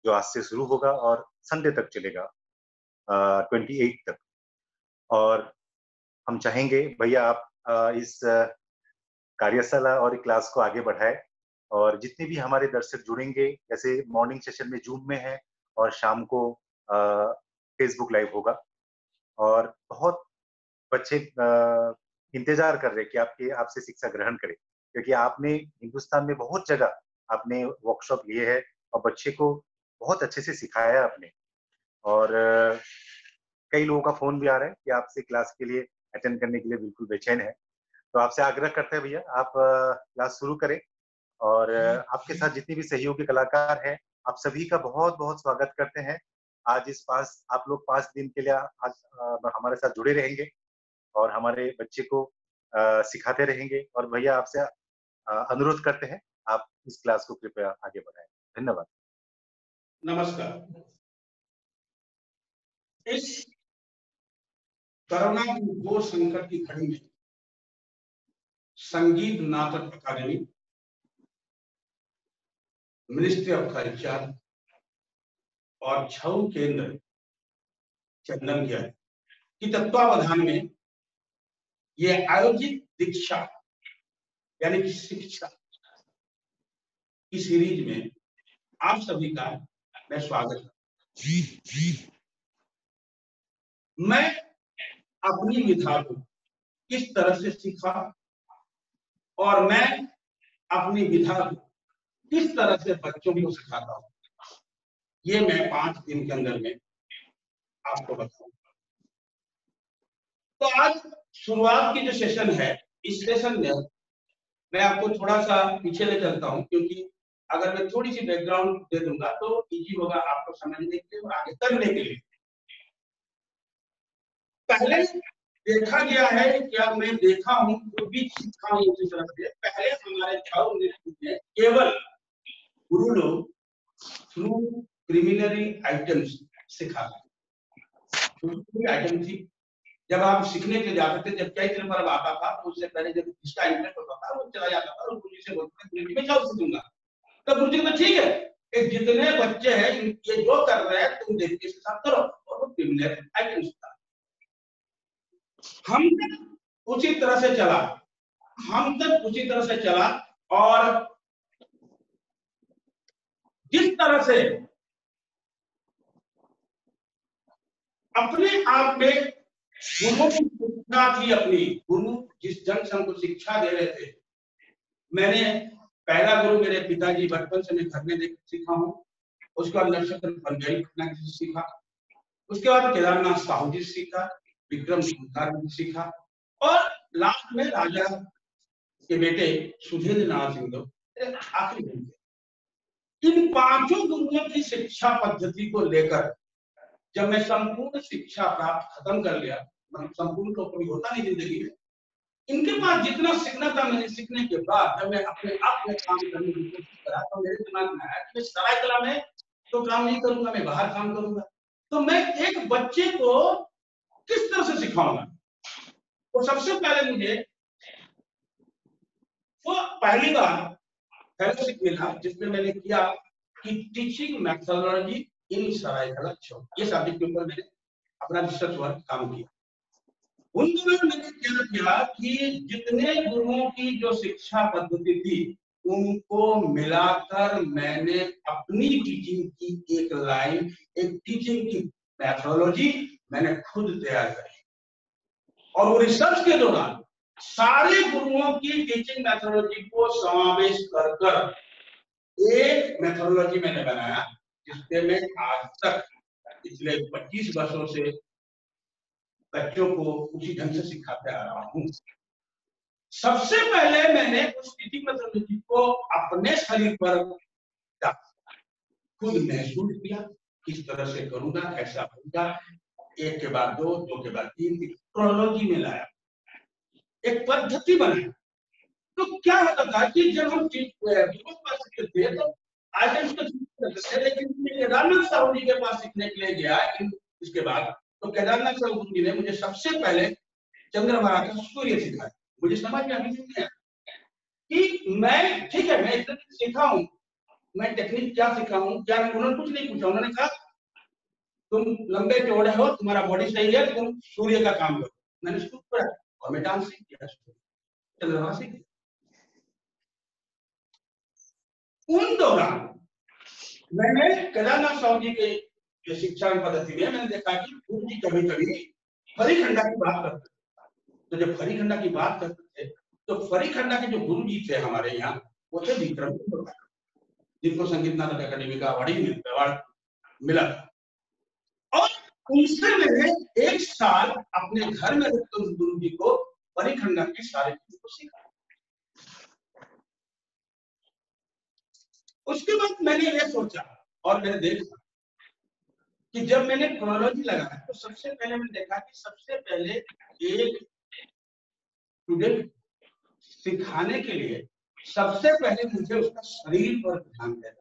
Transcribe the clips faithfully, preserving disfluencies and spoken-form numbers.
जो आज से शुरू होगा और संडे तक चलेगा, ट्वेंटी एट तक। और हम चाहेंगे भैया आप आ, इस कार्यशाला और क्लास को आगे बढ़ाएं, और जितने भी हमारे दर्शक जुड़ेंगे, जैसे मॉर्निंग सेशन में जूम में है और शाम को फेसबुक लाइव होगा, और बहुत बच्चे आ, इंतजार कर रहे हैं कि आपके आपसे शिक्षा ग्रहण करें, क्योंकि आपने हिंदुस्तान में बहुत जगह आपने वर्कशॉप लिए है और बच्चे को बहुत अच्छे से सिखाया आपने। और आ, कई लोगों का फोन भी आ रहा है कि आपसे क्लास के लिए अटेंड करने के लिए बिल्कुल बेचैन है। तो आपसे आग्रह करते हैं भैया आप क्लास शुरू करें, और आपके साथ जितने भी सहयोगी कलाकार हैं, आप सभी का बहुत बहुत स्वागत करते हैं। आज इस पास आप लोग पांच दिन के लिए आज हमारे साथ जुड़े रहेंगे और हमारे बच्चे को आ, सिखाते रहेंगे। और भैया आपसे अनुरोध करते हैं आप इस क्लास को कृपया आगे बढ़ाएं। धन्यवाद। नमस्कार। इस कोरोना की घोर संकट की घड़ी में संगीत नाटक अकादमी, मिनिस्ट्री ऑफ कल्चर और छऊ केंद्र चंदन के की तत्वावधान में ये आयोजित दीक्षा यानी कि शिक्षा की सीरीज में आप सभी का मैं स्वागत करता हूं। मैं अपनी विधा को किस तरह से सीखा और मैं अपनी विधा को किस तरह से बच्चों को सिखाता हूं, ये मैं पांच दिन के अंदर में आपको बताऊंगा। तो आज शुरुआत की जो सेशन है, इस सेशन में मैं आपको थोड़ा सा पीछे ले चलता हूं, क्योंकि अगर मैं थोड़ी सी बैकग्राउंड दे दूंगा तो इजी होगा आपको समझने के लिए और आगे करने के लिए। पहले देखा गया है, क्या मैं देखा हूं जो भी सीखा हूं उसी तरह से। पहले हमारे छात्र में केवल गुरु लोग थ्रू प्रिलिमिनरी आइटम्स सिखाते आइटम थी। जब आप सीखने के लिए जाते थे, जब कई दिन पर आता था तो उससे पहले जब जिसका इंटरेस्ट होता था वो चला जाता था और गुरु जी से बोलता था मैं जाओ सीखूंगा। तो गुरु जी तो ठीक है, कि जितने बच्चे हैं ये जो कर रहे हैं तुम देखिए इसके साथ करो, और वो प्रिलिमिनरी आइटम्स था। हम तक उसी तरह से चला हम तक उसी तरह से चला और जिस तरह से अपने आप में गुरुओं की शिक्षा थी, अपनी गुरु जिस जन से हमको शिक्षा दे रहे थे, मैंने पहला गुरु मेरे पिताजी बचपन से मैं घर में देख सीखा हूँ। उसके बाद नक्षत्र बनगरी पटना से सीखा, उसके बाद केदारनाथ साहू जी सीखा, विक्रम सिंह सीखा, और लास्ट में राजा के बेटे सुधीर नारायण सिंह आखिरी गुरु। इन पांचों गुरुओं की शिक्षा पद्धति को लेकर जब मैं संपूर्ण शिक्षा प्राप्त खत्म कर लिया, संपूर्ण तो कभी होता नहीं जिंदगी में, इनके पास जितना सीखना था मैंने सीखने के बाद जब मैं अपने आप में काम करने की कोशिश करा तो मेरे दिमाग में आया कि मैं सरायकला में तो काम नहीं करूंगा, मैं बाहर काम करूंगा। तो मैं एक बच्चे को किस तरह से सिखाऊंगा। तो सबसे पहले मुझे वो पहली बार फेलोशिप मिला जिसमें मैंने किया कि टीचिंग मेथोडोलॉजी इन सरायकला छऊ, ये सब्जेक्ट के ऊपर मैंने अपना रिसर्च वर्क काम किया। उन दिनों मैंने क्या किया कि जितने गुरुओं की जो शिक्षा पद्धति थी उनको मिलाकर मैंने अपनी टीचिंग की एक लाइन, एक टीचिंग की मेथोडोलॉजी मैंने खुद तैयार करी। और वो रिसर्च के दौरान सारे गुरुओं की टीचिंग मेथोडोलॉजी को समावेश कर कर एक मेथोडोलॉजी मैंने बनाया, जिससे मैं आज तक पिछले पच्चीस वर्षों से बच्चों को उसी ढंग से सिखाते आ रहा हूँ। सबसे पहले मैंने उस टीचिंग मेथोडोलॉजी को अपने शरीर पर खुद महसूस किया, किस तरह से करूंगा, कैसा होगा। एक के बाद दो, दो के बाद तीन की क्रोनोलॉजी में लाया, एक पद्धति बनाई। तो क्या होता था कि जब हम सीखते थे तो आइटम्स को सीखते थे, लेकिन केदारनाथ साहू जी के पास सीखने के लिए गया इसके बाद, तो केदारनाथ साहू जी ने मुझे सबसे पहले चंद्रमा का सूर्य सिखाया। मुझे समझ में अभी नहीं आया कि मैं ठीक है मैं इतना सीखा हूँ, मैं टेक्निक क्या सिखाऊं क्या नहीं, उन्होंने कुछ नहीं पूछा। उन्होंने कहा तुम लंबे चौड़े हो, तुम्हारा बॉडी सही है, तुम सूर्य का काम करो। मैंने उसको पढ़ा और मैं डांस सीख गया, चंद्रमा सीख गया। उन दौरान मैंने केदारनाथ स्वामी जी के जो शिक्षा पद्धति में मैंने देखा कि गुरु जी कभी कभी फरीखंडा की बात करते थे। तो जब फरीखंडा की बात करते थे तो फरीखंडा के जो गुरु जी थे हमारे यहाँ, वो थे विक्रम, जिनको संगीत नाटक अकादमी का अवार्ड अवार्ड मिला था। और उनसे मैंने एक साल अपने घर में रहते उस गुरु जी को फरीखंडा के सारे चीजों को सीखा। उसके बाद मैंने ये सोचा और मैंने देखा कि जब मैंने क्रोनोलॉजी लगाया तो सबसे पहले मैंने देखा कि सबसे पहले एक स्टूडेंट सिखाने के लिए सबसे पहले मुझे उसका शरीर पर ध्यान देना।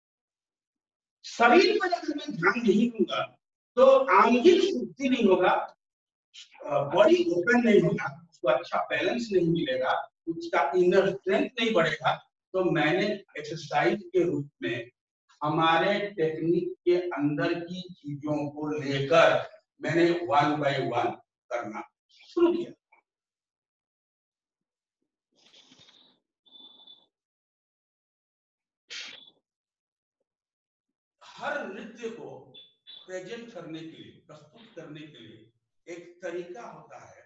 शरीर पर अगर मैं ध्यान नहीं दूंगा तो आंगिक शुद्धि नहीं होगा, बॉडी ओपन नहीं होगा, उसको अच्छा बैलेंस नहीं मिलेगा, उसका इनर स्ट्रेंथ नहीं बढ़ेगा। तो मैंने एक्सरसाइज के रूप में हमारे टेक्निक के अंदर की चीजों को लेकर मैंने वन बाय वन करना शुरू किया। हर नृत्य को प्रेजेंट करने के लिए, प्रस्तुत करने के लिए एक तरीका होता है,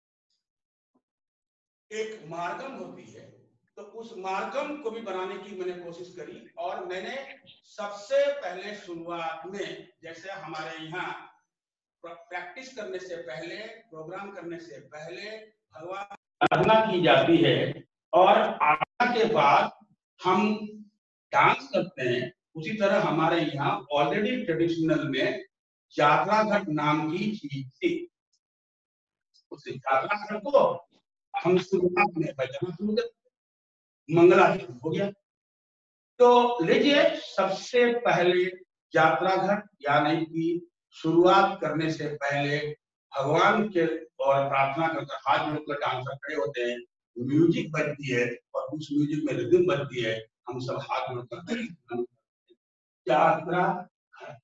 एक मार्गम होती है। तो उस मार्गम को भी बनाने की मैंने कोशिश करी। और मैंने सबसे पहले शुरुआत में, जैसे हमारे यहाँ प्रैक्टिस करने से पहले, प्रोग्राम करने से पहले भगवान आराधना की जाती है और आराधना के बाद हम डांस करते हैं, उसी तरह हमारे यहाँ ऑलरेडी ट्रेडिशनल में जात्रा घाट नाम की चीज थी। उस जात्रा घाट को हम शुरुआत में बजाना शुरू कर, मंगलाचरण हो गया। तो लीजिए, सबसे पहले यात्रा घाट यानी कि शुरुआत करने से पहले भगवान के और प्रार्थना करकर हाथ जोड़कर डांसर खड़े होते हैं, म्यूजिक बजती है और उस म्यूजिक में रिदम बजती है, हम सब हाथ जोड़कर यात्रा घाट।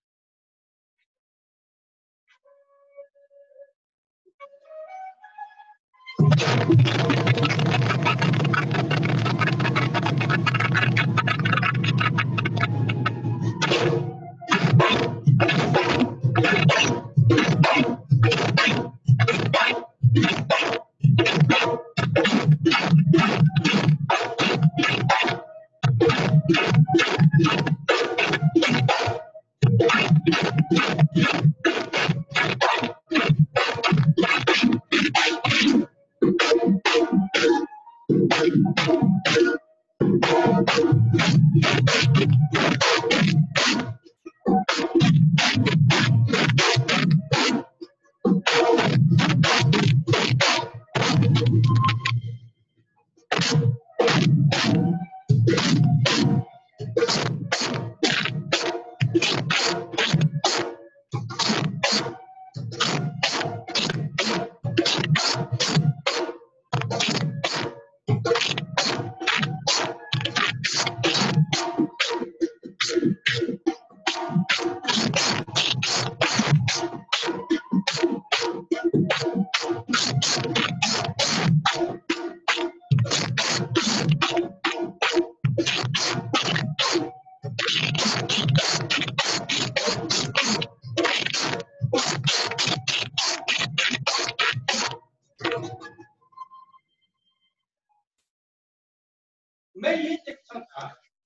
मैं ये देखता था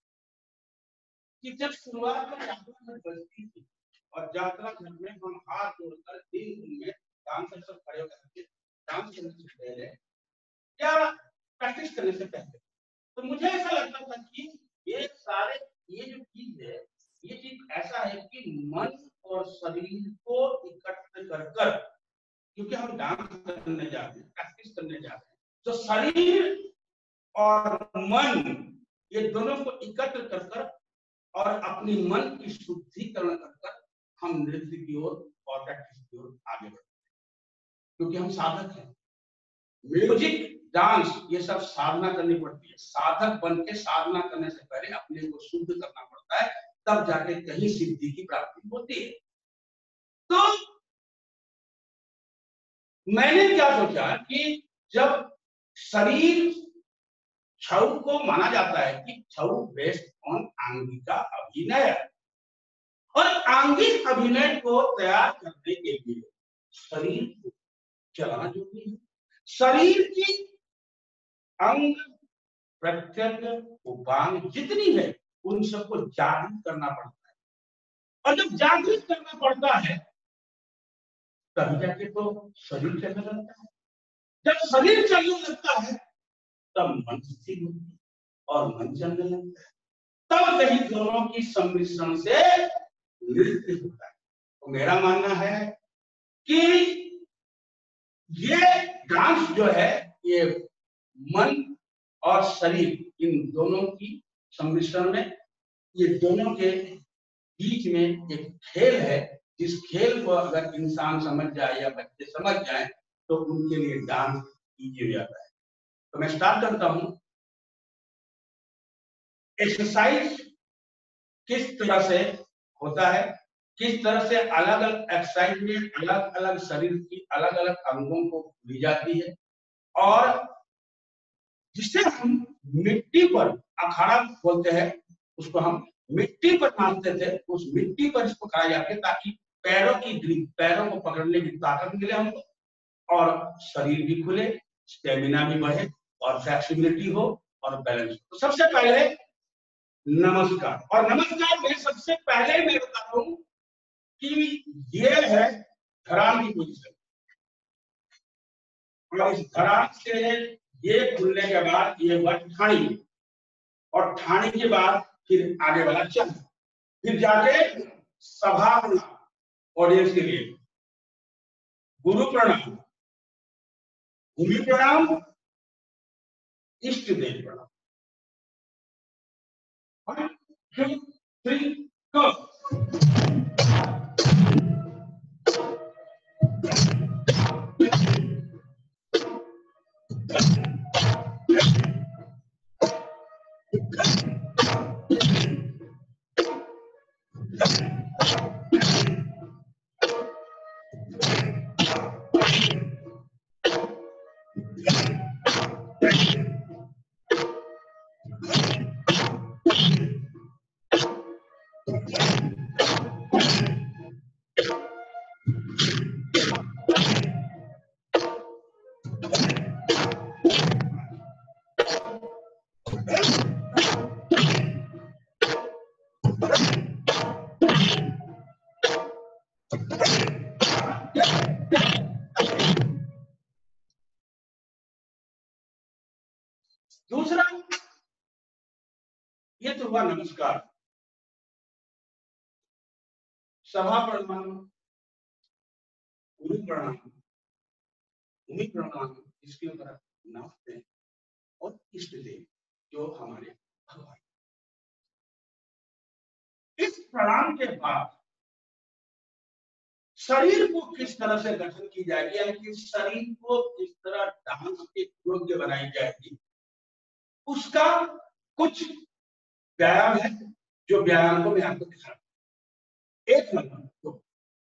कि जब शुरुआत में यात्रा घाट बजती थी और यात्रा घाट में हम हाथ जोड़कर दिन दिन में डांसर सब खड़े होकर डांस करने से पहले या प्रैक्टिस करने से पहले, तो मुझे ऐसा लगता था कि ये सारे ये जो चीज है, ये चीज ऐसा है कि मन और शरीर को इकट्ठा कर कर, क्योंकि हम डांस करने जाते हैं, प्रैक्टिस करने जाते हैं, तो शरीर और मन ये दोनों को एकत्र कर कर और अपनी मन की शुद्धिकरण कर कर हम नृत्य की ओर और प्रैक्टिस की ओर आगे बढ़ते हैं, क्योंकि हम साधक हैं। म्यूजिक, डांस, ये सब साधना करनी पड़ती है। साधक बन के साधना करने से पहले अपने को शुद्ध करना पड़ता है, तब जाके कहीं सिद्धि की प्राप्ति होती है। तो मैंने क्या सोचा कि जब शरीर छऊ को माना जाता है कि छऊ बेस्ड ऑन आंगिका अभिनय, और आंगिक अभिनय को तैयार करने के लिए शरीर को चलाना जरूरी है। शरीर की अंग प्रत्यंग उपांग जितनी है उन सबको जागृत करना पड़ता है, और जब जागृत करना पड़ता है तभी जाके तो शरीर चलने लगता है। जब शरीर चलने लगता है तब मन स्थिर होती है और मन चलने लगता है, तब कहीं दोनों की सम्मिश्रण से नृत्य होता है। तो मेरा मानना है कि ये डांस जो है ये मन और शरीर इन दोनों की सम्मिश्रण में, ये दोनों के बीच में एक खेल है, जिस खेल को अगर इंसान समझ जाए या बच्चे समझ जाए तो उनके लिए डांस इजी हो जाता है। तो मैं स्टार्ट करता हूं। एक्सरसाइज किस तरह से होता है, किस तरह से अलग अलग एक्सरसाइज में अलग अलग शरीर की अलग अलग अंगों को ली जाती है, और जिसे हम मिट्टी पर अखाड़ा बोलते हैं, उसको हम मिट्टी पर नाचते थे, उस मिट्टी पर इसको खाया जाता है ताकि पैरों की ग्रिप, पैरों को पकड़ने की ताकत मिले हमको, और शरीर भी खुले, स्टेमिना भी बढ़े, और फ्लेक्सिबिलिटी हो और बैलेंस हो। तो सबसे पहले नमस्कार, और नमस्कार में सबसे पहले मैं बताता हूं कि ये है धरान की पोजीशन, और इस धरान से ये खुलने के बाद ये हुआ ठाणी, और ठाणी के बाद फिर आगे वाला चल, फिर जाके सभा प्रणाम ऑडियंस के लिए, गुरु प्रणाम, भूमि प्रणाम, इष्ट देव प्रणाम। One two three go. दूसरा, ये तो हुआ नमस्कार, सभा प्रणाम, गुरु प्रणाम, भूमि प्रणाम, इसके ऊपर नाचते हैं, और इष्ट देव जो हमारे भगवान। इस प्रणाम के बाद शरीर को किस तरह से गठन की जाएगी, यानी कि शरीर को किस तरह डांस के योग्य बनाई जाएगी, उसका कुछ व्यायाम है, जो व्यायाम को मैं आपको दिखा रहा हूं। एक नंबर तो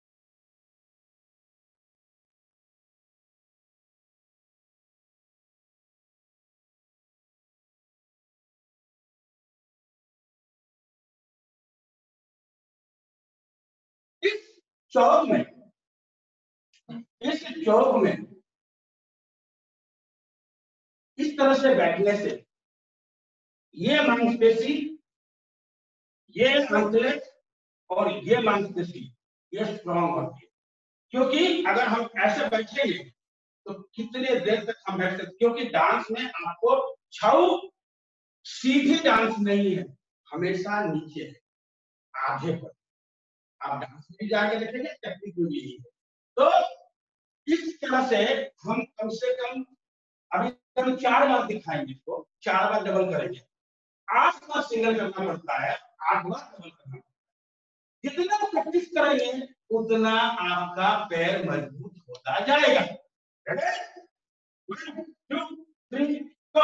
इस चौक में, इस चौक में इस तरह से बैठने से ये मांसपेशी, ये आंतरिक और ये मांसपेशी ये स्ट्रॉन्ग होती है, क्योंकि अगर हम ऐसे बैठेंगे तो कितने देर तक हम बैठ सकते, क्योंकि डांस में आपको छऊ सीधी डांस नहीं है, हमेशा नीचे है, आधे पर। आप डांस में जाके देखेंगे टेक्निक में यही है। तो इस तरह से हम कम से कम अभी हम चार बार दिखाएंगे, इसको चार बार डबल करेंगे, आठ बार सिंगल करना पड़ता है, आठ बार डबल करना पड़ता है। जितना प्रैक्टिस करेंगे उतना आपका पैर मजबूत होता जाएगा। One, two, three, go.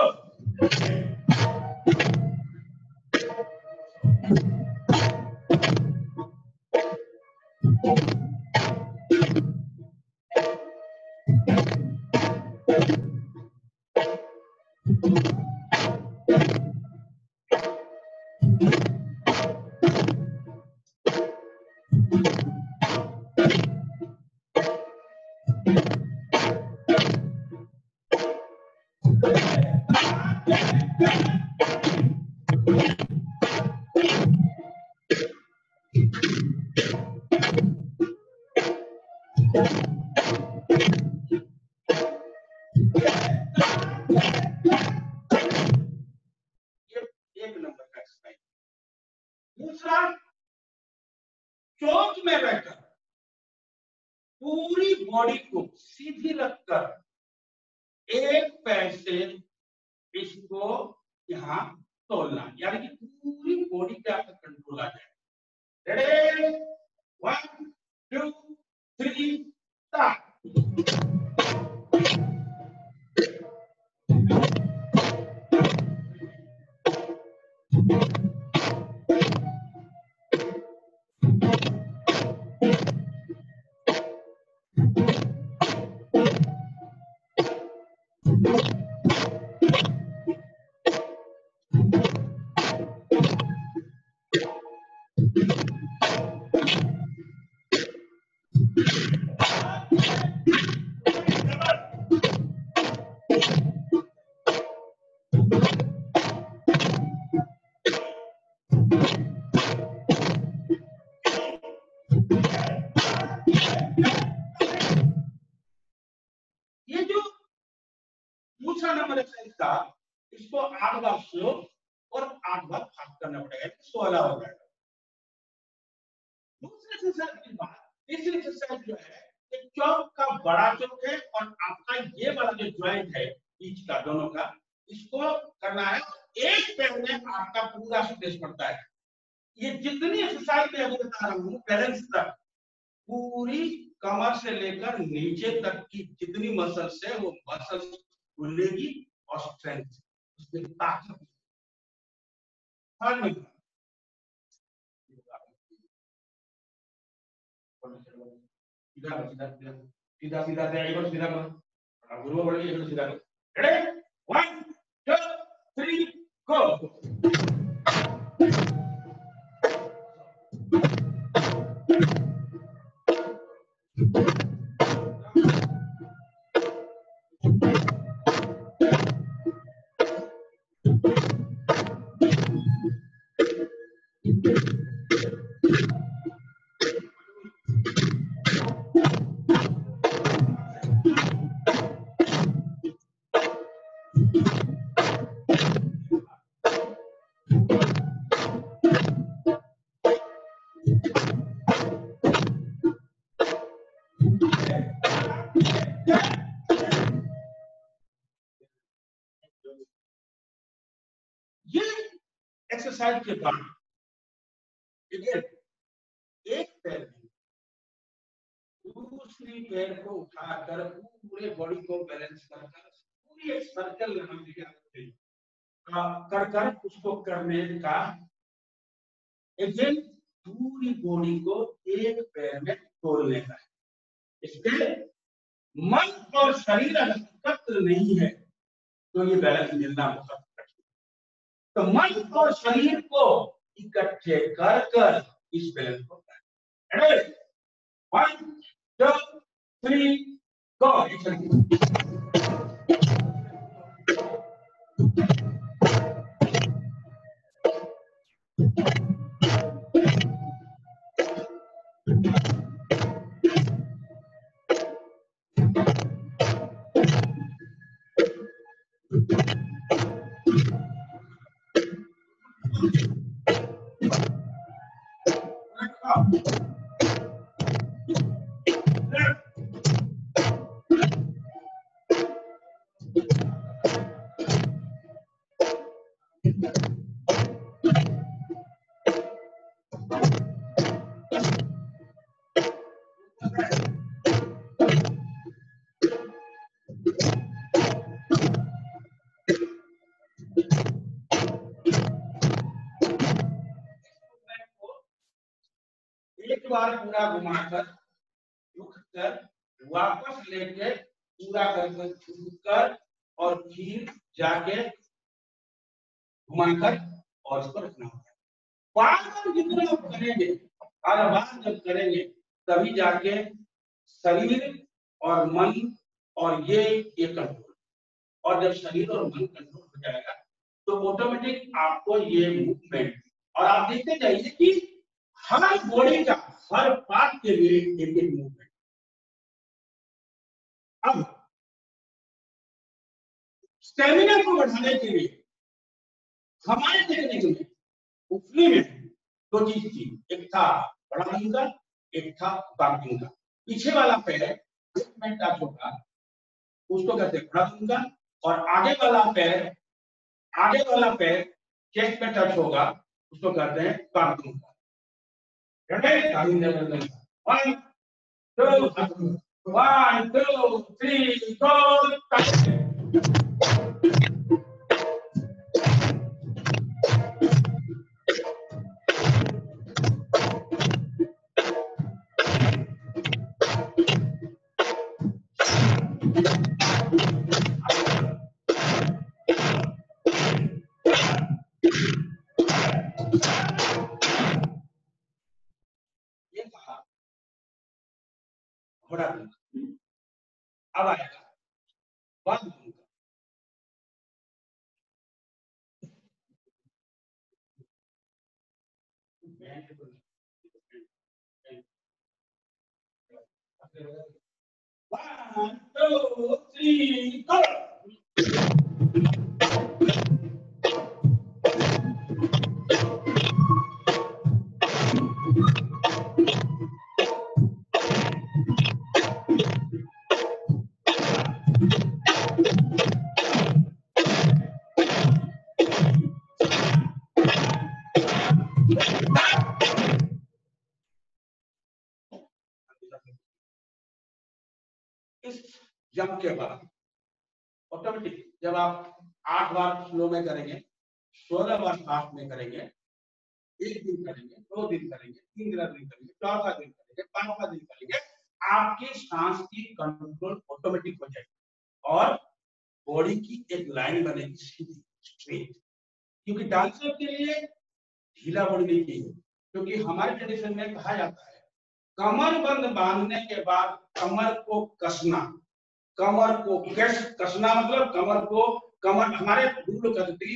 एक नंबर का एक्सरसाइज। दूसरा, चौक में बैठकर पूरी बॉडी को सीधी रखकर एक पैर से इसको यहां तोलना, यानी कि पूरी बॉडी पे आपका कंट्रोल आ जाए। Ready, one two three start. ये जो दूसरा नंबर एक्सरसाइज था, इसको आठ बार स्लो और आठ बार फास्ट करना पड़ेगा, सोलह हो जाएगा। दूसरे एक्सरसाइज की बात, तीसरी एक्सरसाइज जो है, एक चौक का बड़ा चौक है और आपका ये वाला जो ज्वाइंट है बीच का, दोनों का, इसको करना है। एक पैर में आपका पूरा स्ट्रेस पड़ता है। ये जितनी एक्सरसाइज मैं अभी बता रहा हूँ, बैलेंस तक, पूरी कमर से लेकर नीचे तक की जितनी मसल्स है, वो मसल्स खुलेगी और स्ट्रेंथ, उसमें ताकत। सीधा सीधा सीधा सीधा सीधा सीधा करो, गुरु बोलिए सीधा करो। Ready, one two three go. ये एक्सरसाइज के बाद एक पैर में दूसरी पैर को उठाकर पूरे बॉडी को बैलेंस कर पूरी एक सर्कल कर कर उसको करने का, एक पूरी बॉडी को एक पैर में तोड़ने का। इसके मन और शरीर अगर एकत्र नहीं है तो ये बैलेंस मिलना बहुत कठिन। तो मन और शरीर को इकट्ठे कर कर इस बैलेंस को करें। One two three go. एक बार पूरा घुमाकर रुक कर वापस लेके पूरा कर कर और फिर जाके घुमाकर और इसको रखना होता है। बार बार जितना आप करेंगे, हर बार जब करेंगे तभी जाके शरीर और मन और ये ये कंट्रोल, और जब शरीर और मन कंट्रोल हो जाएगा तो ऑटोमेटिक आपको ये मूवमेंट, और आप देखते जाइए कि हर बॉडी का हर पार्ट के लिए एक एक मूवमेंट। अब स्टेमिना को बढ़ाने के लिए हमारे टेक्निक में उठने में दो चीज थी, एक था बड़ा दिन का, एक था बाम दिन का। पीछे वाला पैर में टच होगा उसको कहते हैं बड़ा दिन का, और आगे वाला पैर आगे वाला पैर चेस्ट में टच होगा उसको कहते हैं बाम दिन का। One two one two three four. घोड़ा अब आएगा बाम दिन का। One, two, three, go! इस जंप के बाद ऑटोमेटिक जब आप आठ बार स्लो में करेंगे, सोलह बार फास्ट में करेंगे, एक दिन करेंगे, दो दिन करेंगे, तीन दिन करेंगे, चौथा दिन करेंगे, पांचवा दिन करेंगे, आपकी सांस की कंट्रोल ऑटोमेटिक हो जाएगी और बॉडी की एक लाइन बनेगी सीधी स्ट्रेट। क्योंकि डांसर के लिए ढीला बॉडी नहीं चाहिए, क्योंकि हमारे ट्रेडिशन में कहा जाता है कमर बंद बांधने के बाद कमर को कसना, कमर को कस कसना मतलब कमर को कमर हमारे दूर करती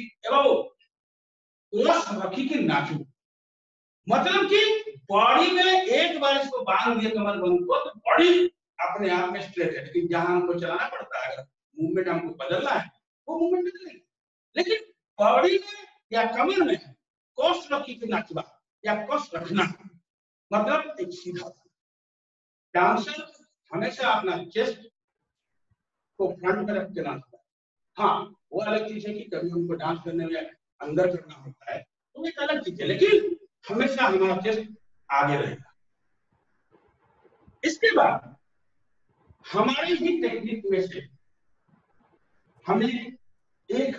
एवं रखी के नाचू, मतलब कि बॉडी में एक बार इसको बांध दिए कमर बंद को तो बॉडी अपने आप में स्ट्रेट है। लेकिन जहां हमको चलाना पड़ता है, अगर मूवमेंट हमको बदलना है वो मूवमेंट बदलेगा, लेकिन बॉडी में या कमर में कस रखी के नाचना या कस रखना मतलब एक सीधा। डांसर हमेशा अपना चेस्ट को फ्रंट में रख के नाचता है। हाँ, वो अलग चीज है कि कभी उनको डांस करने में अंदर करना होता है तो एक अलग चीज है, लेकिन हमेशा हमारा चेस्ट आगे रहेगा। इसके बाद हमारे ही टेक्निक में से हमें एक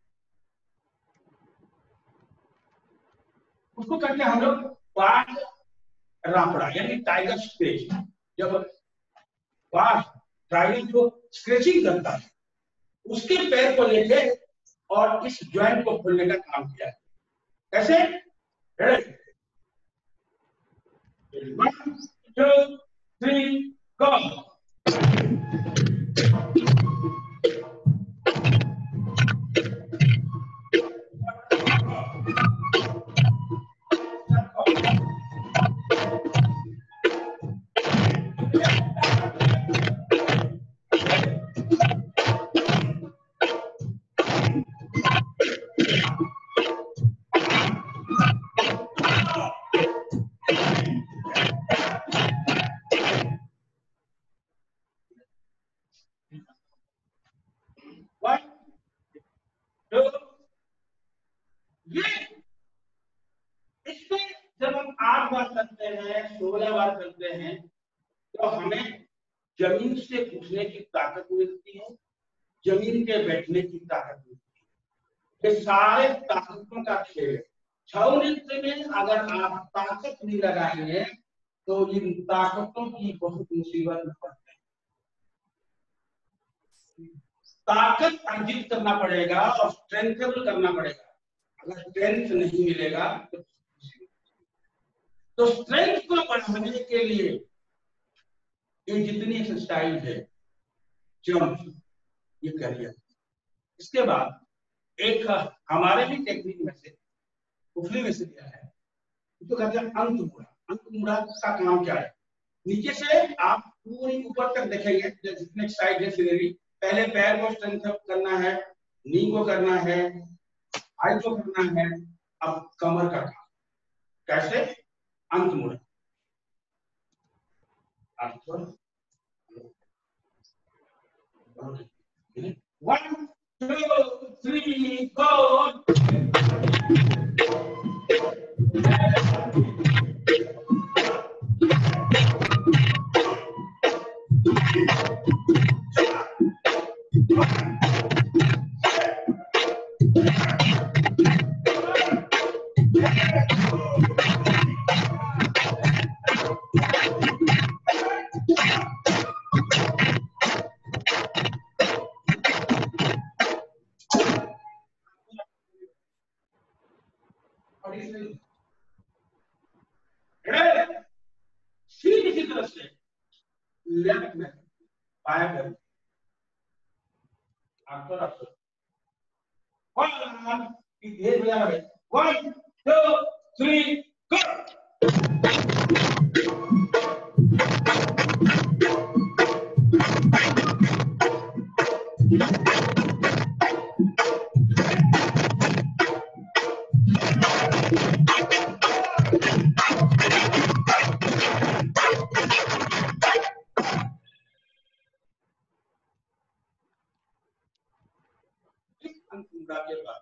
उसको कहते हैं हम लोग बाघ रापड़ा यानी टाइगर स्क्रेच। जब बाघ टाइगर जो स्क्रेचिंग करता है उसके पैर को लेके और इस ज्वाइंट को खोलने का काम किया है। कैसे? One two three go. करते हैं, सोलह बार करते हैं तो हमें जमीन से उठने की ताकत मिलती है, जमीन के बैठने की ताकत मिलती है। ये सारे ताकतों का खेल है। छह नृत्य में अगर आप ताकत नहीं लगाएंगे तो इन ताकतों की बहुत मुसीबत में पड़ते हैं। ताकत अर्जित करना पड़ेगा और स्ट्रेंथन करना पड़ेगा। अगर स्ट्रेंथ नहीं मिलेगा तो तो स्ट्रेंथ को बढ़ाने के लिए ये जितनी एक्सरसाइज है, जंप, ये करिए। इसके बाद एक हमारे भी टेक्निक में से उफली में से दिया है, तो कहते हैं अंत मुड़ा। अंत मुड़ा का काम क्या है? नीचे से आप पूरी ऊपर तक देखेंगे, जितने साइड है सीनरी, पहले पैर को स्ट्रेंथ करना है, नी को करना है, आई को करना है, अब कमर का काम। कैसे? अंत मुड़ा। One two three go. इसी तरह से लेफ्ट में बाया कर आपको रखो। वन धीरे बजा रहे। One two three go. के बाद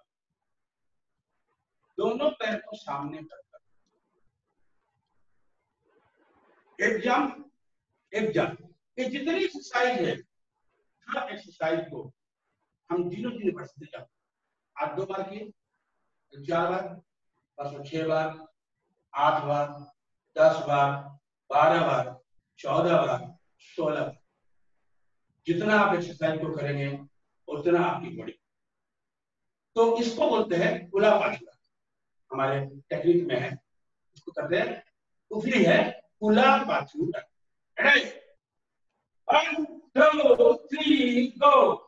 दोनों पैर को सामने करकर एक जंप एक जंप, ये जितनी एक्सरसाइज है, हर एक्सरसाइज को हम दिनों दिन बढ़ते जाओ। आज दो बार किए, चार बार, परसों छह बार, आठ बार, दस बार, बारह बार, चौदह बार, सोलह बार। जितना आप एक्सरसाइज को करेंगे उतना आपकी बॉडी। तो इसको बोलते हैं खुला पाछुड़ा, हमारे टेक्निक में है, इसको कहते हैं उफली है खुला पाछुड़ा। One two three go.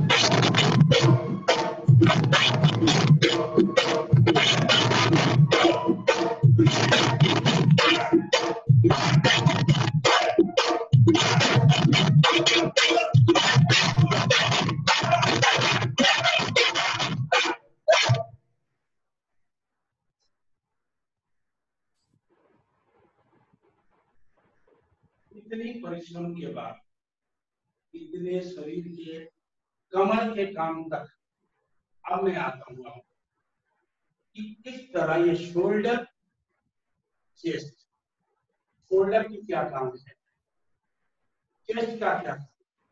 इतनी परिश्रम के बाद, इतने शरीर के कमर के काम तक, अब मैं आता हूं कि किस तरह ये शोल्डर चेस्ट, शोल्डर की क्या काम है, चेस्ट का क्या,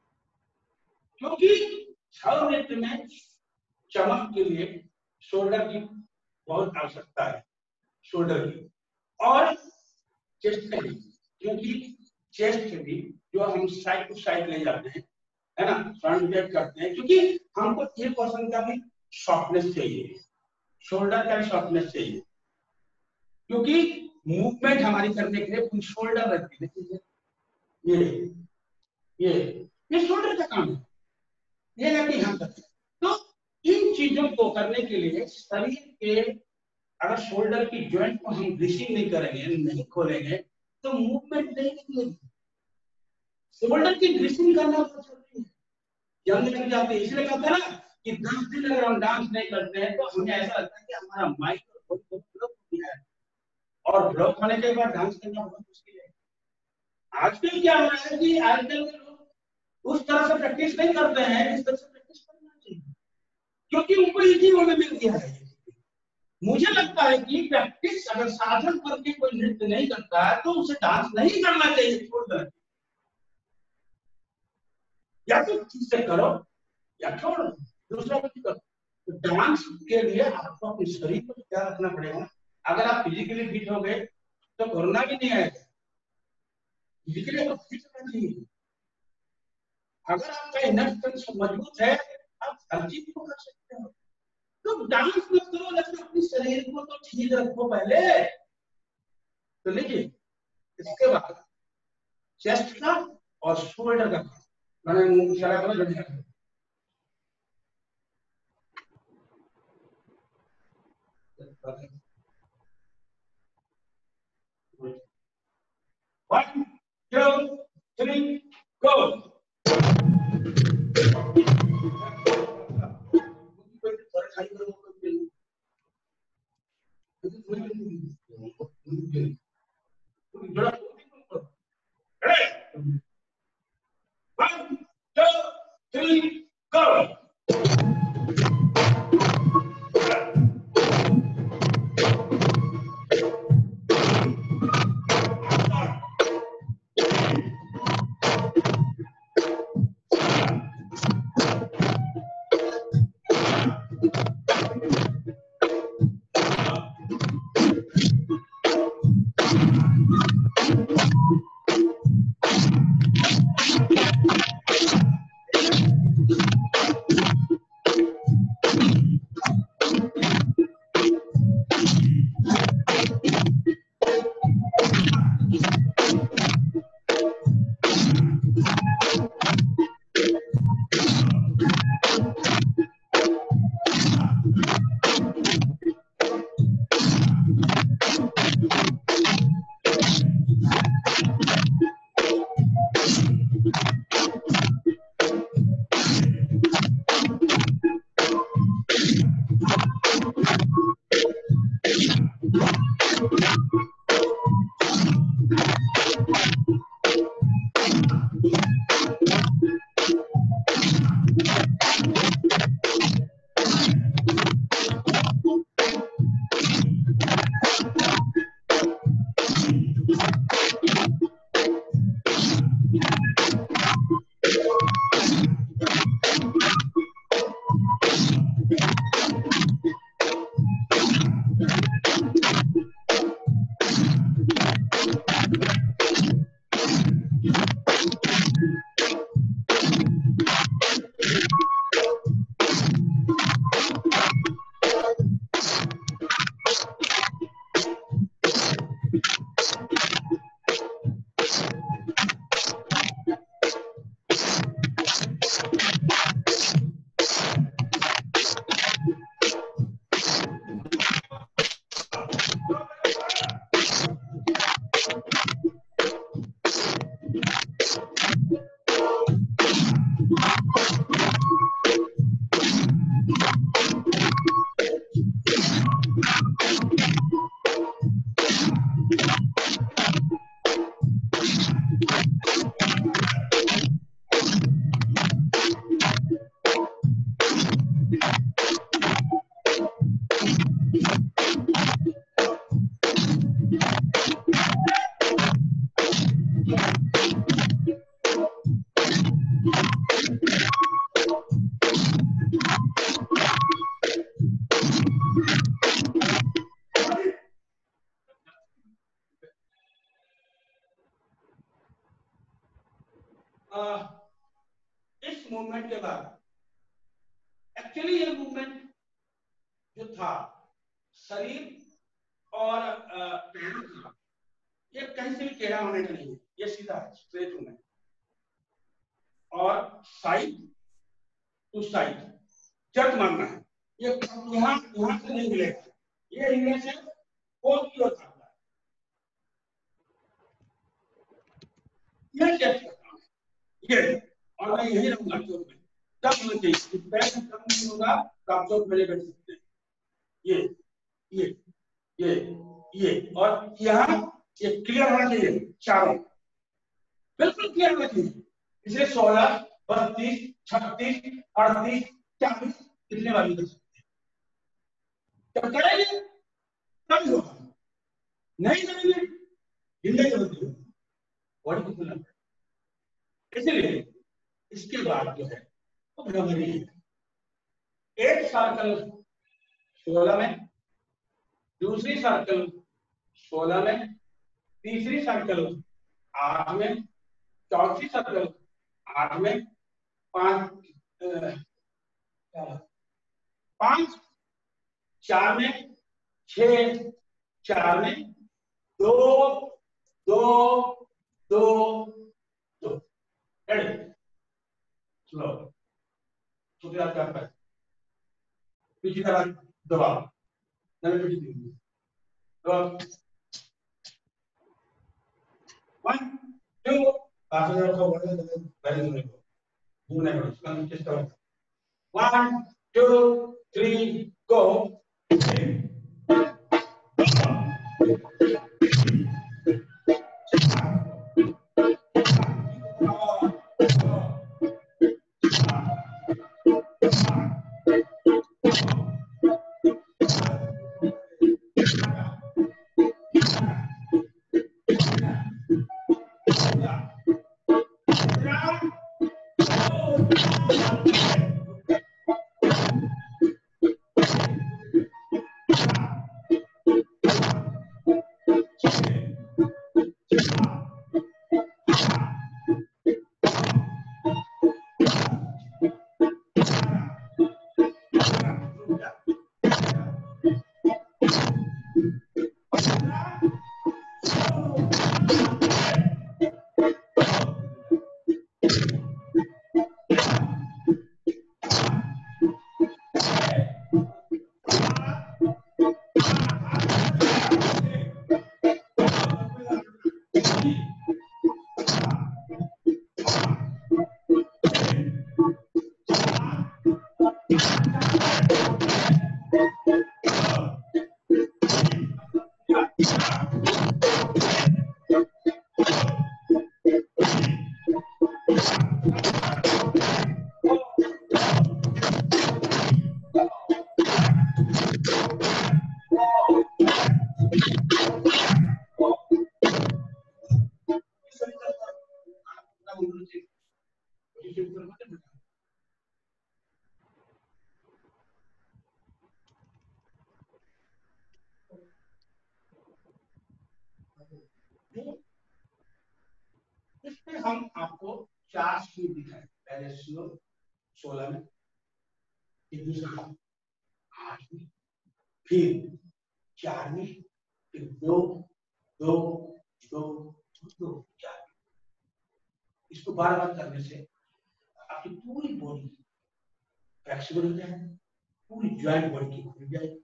क्योंकि छह नृत्य में चमक के लिए शोल्डर की बहुत आवश्यकता है, शोल्डर की और चेस्ट का भी, क्योंकि चेस्ट भी जो हम साइड टू साइड ले जाते हैं, है ना, फ्रंट बैक करते हैं, क्योंकि हमको एक पर्सन का भी सॉफ्टनेस चाहिए, शोल्डर का भी सॉफ्टनेस चाहिए, क्योंकि मूवमेंट हमारी करने के लिए शोल्डर रहती है। ये ये ये शोल्डर का काम है, ये है कि हम करते हैं। तो इन चीजों को करने के लिए शरीर के, अगर शोल्डर की जॉइंट को हम ग्रीसिंग नहीं करेंगे, नहीं खोलेंगे, तो मूवमेंट नहीं निकलेगी। शोल्डर की ग्रीसिंग करना बहुत जरूरी है, जंग लग जाते हैं। इसलिए कहते हैं ना कि दस दिन अगर हम डांस नहीं करते हैं तो हमें ऐसा लगता है कि हमारा माइंड ब्लॉक हो गया है, और ब्लॉक होने के बाद डांस करना बहुत मुश्किल है। आजकल क्या हो रहा है कि आजकल के लोग उस तरह से प्रैक्टिस नहीं करते हैं जिस तरह से प्रैक्टिस करना चाहिए, क्योंकि उनको इजी होने मिल गया है। मुझे लगता है कि प्रैक्टिस अगर साधन करके कोई नृत्य नहीं करता है तो उसे डांस नहीं करना चाहिए, छोड़ देना। या तो ठीक से करो या छोड़ दो, दूसरा कुछ करो। तो डांस के लिए आपको अपने शरीर को क्या रखना पड़ेगा। अगर आप फिजिकली फिट हो गए तो कोरोना भी नहीं आएगा, फिजिकली तो फिट होना चाहिए। अगर आपका इनर स्ट्रेंथ मजबूत है आप हर चीज को कर सकते हो। तो डांस मत करो, लेकिन अपने शरीर को तो ठीक रखो पहले। तो लीजिए इसके बाद चेस्ट का और शोल्डर का मैंने इशारा करो जल्दी करो। One, two, three, go. One, two, three, go. इस मूवमेंट के बाद एक्चुअली ये मूवमेंट जो था शरीर और पैरों का, ये कहीं से भी टेढ़ा होने का नहीं है, ये सीधा स्ट्रेट होना है और साइड टू साइड जट मारना है। ये यहाँ यहाँ से नहीं मिलेगा, ये हिलने से फोर्थ की ओर जाता है। ये चेस्ट का काम है ये, और मैं यही रहूंगा चौक में। जब मुझे पैर कम नहीं होगा तो आप चौक में बैठ सकते हैं। ये ये ये ये और यहाँ ये क्लियर होना चाहिए, चारों बिल्कुल क्लियर होना चाहिए। इसलिए सोलह, बत्तीस, छत्तीस, अड़तीस, चालीस कितने वाली कर सकते हैं। जब करेंगे तब होगा, नहीं करेंगे हिलने की होती है बॉडी को खुला। इसलिए इसके बाद जो है वो भ्रमरी है। एक सर्कल सोलह में, दूसरी सर्कल सोलह में, तीसरी सर्कल आठ में चौथी सर्कल, आठ में पांच, पांच, चार में छह, चार में दो, दो, दो, दो। चलो छोटे हाथ का पीछे का दबाव, one two one two three go. इसमें हम आपको चार स्पीड दिखाए, पहले स्लो सोलह में, फिर दूसरा आठ में, फिर चार में, फिर दो दो दो दो चार। इसको बार बार करने से आपकी पूरी बॉडी फ्लेक्सिबल हो जाएगी, पूरी ज्वाइंट बॉडी की खुल जाएगी।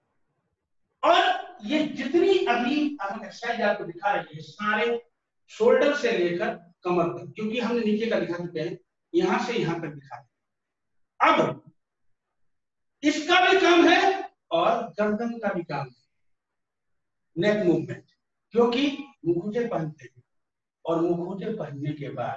और ये जितनी अभी हम एक्सरसाइज आपको दिखा रहे हैं सारे शोल्डर से लेकर कमर तक, क्योंकि हमने नीचे का दिखा चुके हैं, यहां से यहां तक दिखा दिया। अब इसका भी काम है और गर्दन का भी काम है, नेक मूवमेंट, क्योंकि मुखौटे पहनते हैं और मुखौटे पहनने के बाद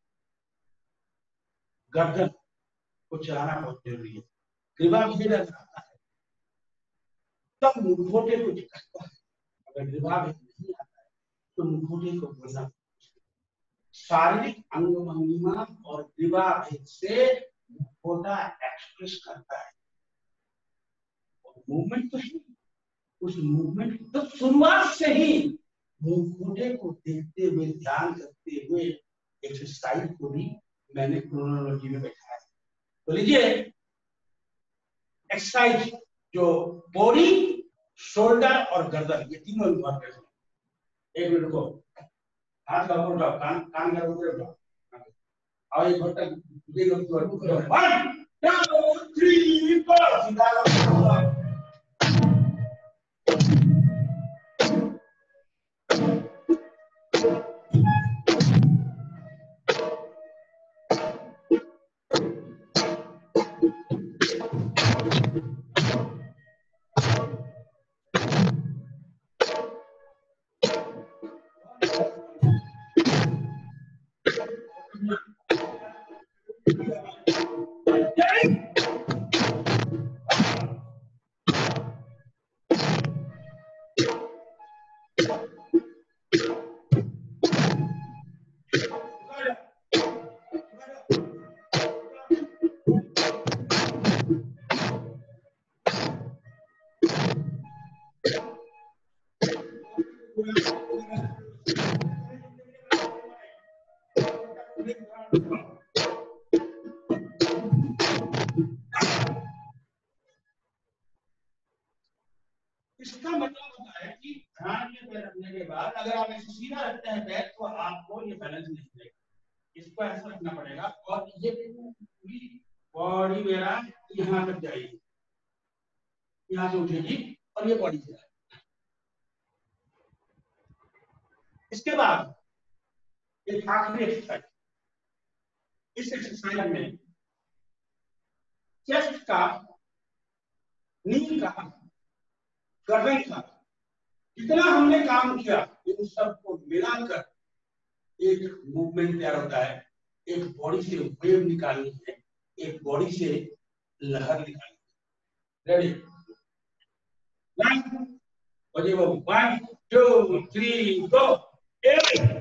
गर्दन को चलाना बहुत जरूरी है। ग्रीवा भेद आता है तब मुखौटे को दिखाता है, अगर ग्रीवा भेद नहीं आता है तो मुखौटे को बोलना। शारीरिक अंगभंगिमा और ग्रीवा भेद से मुखौटा एक्सप्रेस करता है, मूवमेंट तो है, उस मूवमेंट तो शुरुआत से ही मुखौटे को देखते हुए ध्यान करते हुए एक्सरसाइज को भी मैंने क्रोनोलॉजी में बैठाया है। तो लीजिए एक्सरसाइज जो बॉडी, शोल्डर और गर्दन, ये तीनों इंपॉर्टेंट है। एक मिनट को हाथ का ऊपर उठाओ, कान कान का ऊपर उठाओ, और एक घंटा ये लोग तो वन टू थ्री फोर सीधा लो। इसका मतलब होता है कि ध्यान में पैर रखने के बाद अगर आप ऐसे सीधा रखते हैं पैर तो आपको ये बैलेंस नहीं मिलेगा, इसको ऐसा रखना पड़ेगा और ये पूरी बॉडी मेरा यहाँ तक जाएगी, यहाँ से उठेगी और ये बॉडी जाएगी। इसके बाद एक आखिरी एक्सरसाइज, इस एक्सरसाइज में चेस्ट का, नी का, गर्दन का जितना हमने काम किया इन सबको मिलाकर एक मूवमेंट तैयार होता है। एक बॉडी से वेव निकालनी है, एक बॉडी से लहर निकालनी है। रेडी? वन, बजे वो वन टू थ्री गो। एक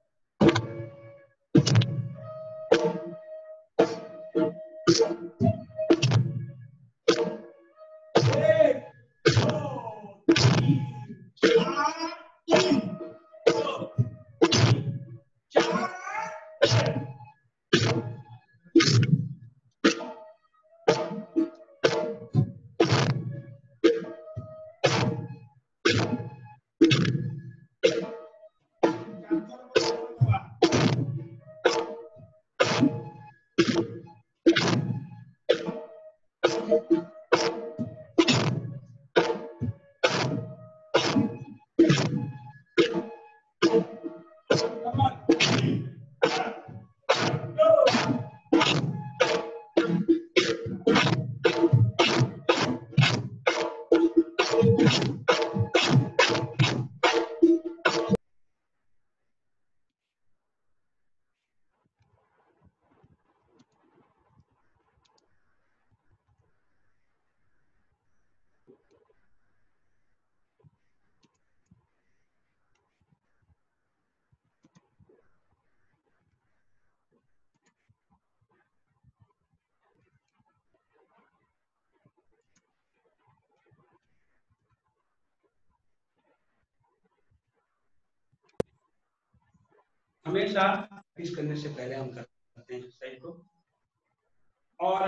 हमेशा प्रैक्टिस करने से पहले हम करते हैं एक्सरसाइज को, और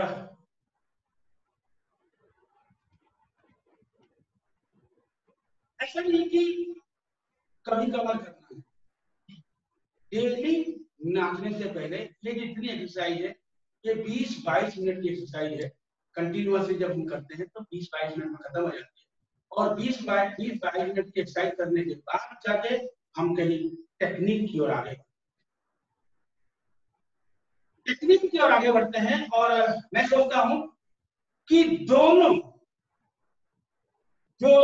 ऐसा नहीं कि कभी कभार करना है, डेली नाचने से पहले ये जितनी एक्सरसाइज है ये बीस बाईस मिनट की एक्सरसाइज है। कंटिन्यूअसली जब हम करते हैं तो बीस बाईस मिनट में खत्म हो जाती है, और बीस बाईस बीस बाईस मिनट की एक्सरसाइज करने के बाद जाके हम कहीं टेक्निक की ओर आगे टेक्निक की ओर आगे बढ़ते हैं। और मैं सोचता हूं कि दोनों जो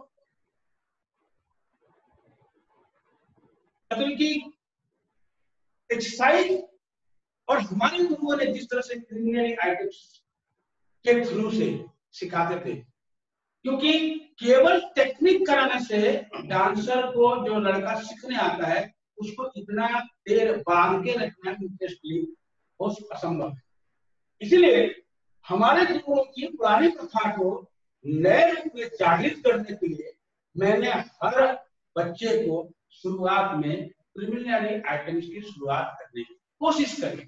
मतलब की एक्सरसाइज और हमारे गुरुओं ने जिस तरह से प्रिलिमिनरी आइटम्स के थ्रू से सिखाते थे, क्योंकि केवल टेक्निक कराने से डांसर को, जो लड़का सीखने आता है, उसको इतना देर बांध के रखना इंटरेस्टली बहुत असंभव है। इसीलिए हमारे गुरुओं की पुरानी प्रथा को नए रूप में जागृत करने के लिए मैंने हर बच्चे को शुरुआत में प्रिलिमिनरी आइटम्स की शुरुआत करने की कोशिश करी।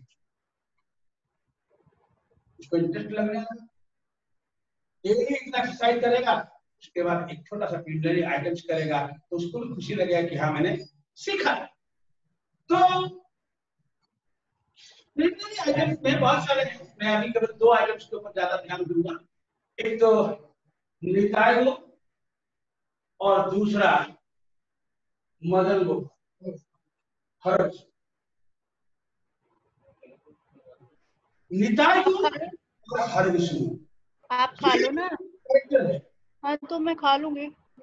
उसको इंटरेस्ट लगने लगा, एक एक्सरसाइज करेगा, उसके बाद एक छोटा सा प्रिलिमिनरी आइटम्स करेगा तो उसको भी खुशी लगेगा कि हाँ मैंने सीखा। तो प्रिलिमिनरी आइटम्स में बहुत सारे, मैं अभी केवल दो आइटम्स के ऊपर ज्यादा ध्यान दूंगा। एक तो निताय गो और दूसरा मदन गो। हर निताय गो और हर विष्णु। आप खा लो ना। हाँ तो मैं खा लूंगी,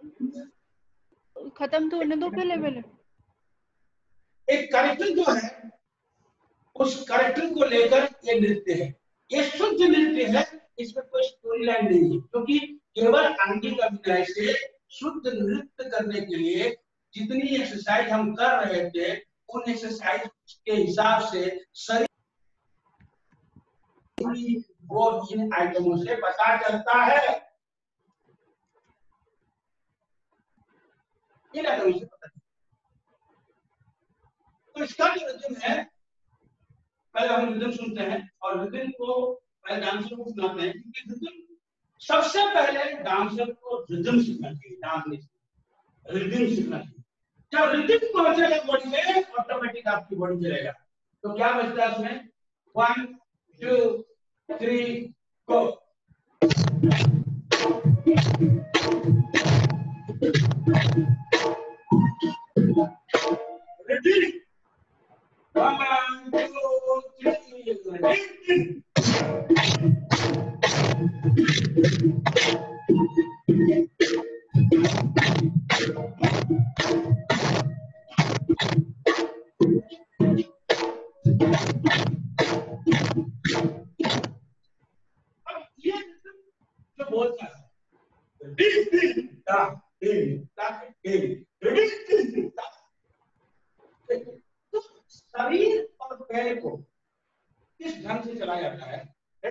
खत्म तो होने दो पहले पहले। एक कैरेक्टर जो है, उस कैरेक्टर को लेकर ये नृत्य है, ये शुद्ध नृत्य है, इसमें कोई स्टोरी लाइन नहीं है, क्योंकि केवल आंगिक अभिनय से शुद्ध नृत्य करने के लिए जितनी एक्सरसाइज हम कर रहे थे, उन एक्सरसाइज के हिसाब से शरीर वो इन आइटमों से पता चलता है। इन आइटमों से पता चलता है। तो इसका जो रिदम है पहले हम रिदम सुनते हैं और रिदम को पहले डांसर को सुनाते हैं, क्योंकि रिदम सबसे पहले डांसर को रिदम सीखना चाहिए, डांस नहीं रिदम सीखना चाहिए। जब रिदम पहुंचेगा बॉडी में ऑटोमेटिक आपकी बॉडी चलेगा। तो क्या बचता है उसमें, one two three go. Ready, one two three ready. बोलता है तो शरीर और पैर को किस ढंग से चलाया जाता है,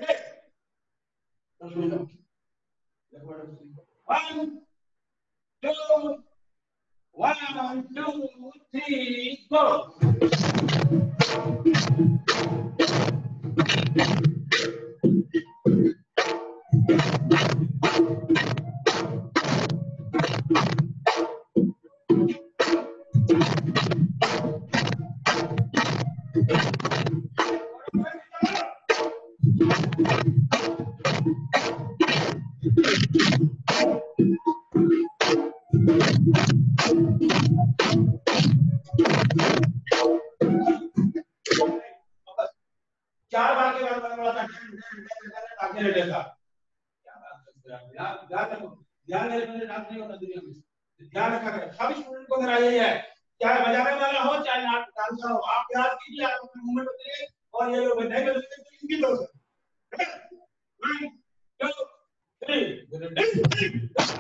one two one two three go. चार बार के बाद मैंने बोला था आगे नहीं लेता। क्या बात है, ध्यान मेरे में डांस नहीं होता दुनिया में, ध्यान रखा करें। सभी स्टूडेंट को मेरा यही है, चाहे बजाने वाला हो चाहे नाच डांसर हो, आप याद कीजिए, आप अपने मूवमेंट बताइए और ये लोग नहीं बजाते तो इनकी दोस्त वन टू थ्री।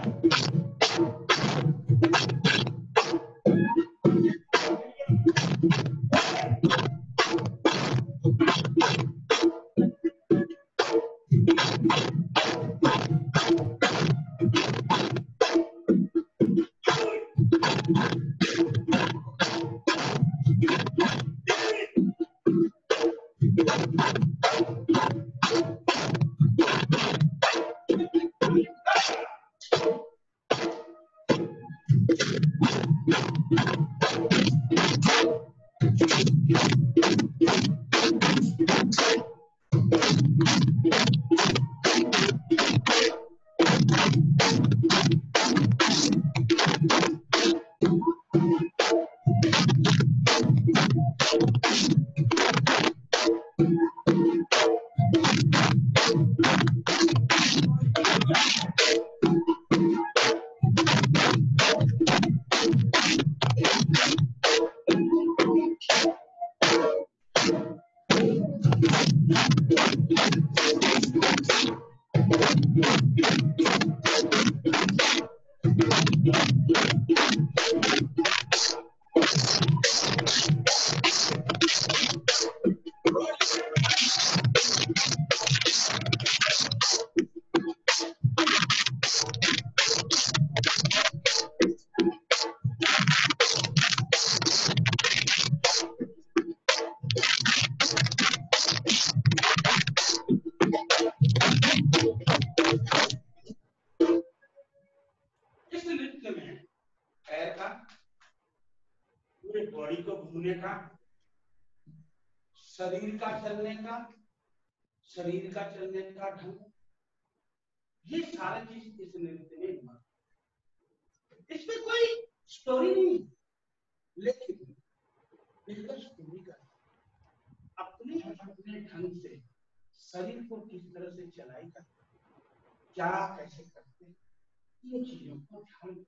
बॉडी को घूमने का, शरीर का चलने का, शरीर का चलने का ढंग, ये सारी चीज इस नृत्य में हुआ। इसमें कोई स्टोरी नहीं, लेकिन स्टोरी का अपने अपने ढंग से शरीर को किस तरह से चलाएगा, क्या कैसे करते, ये चीजों को ध्यान,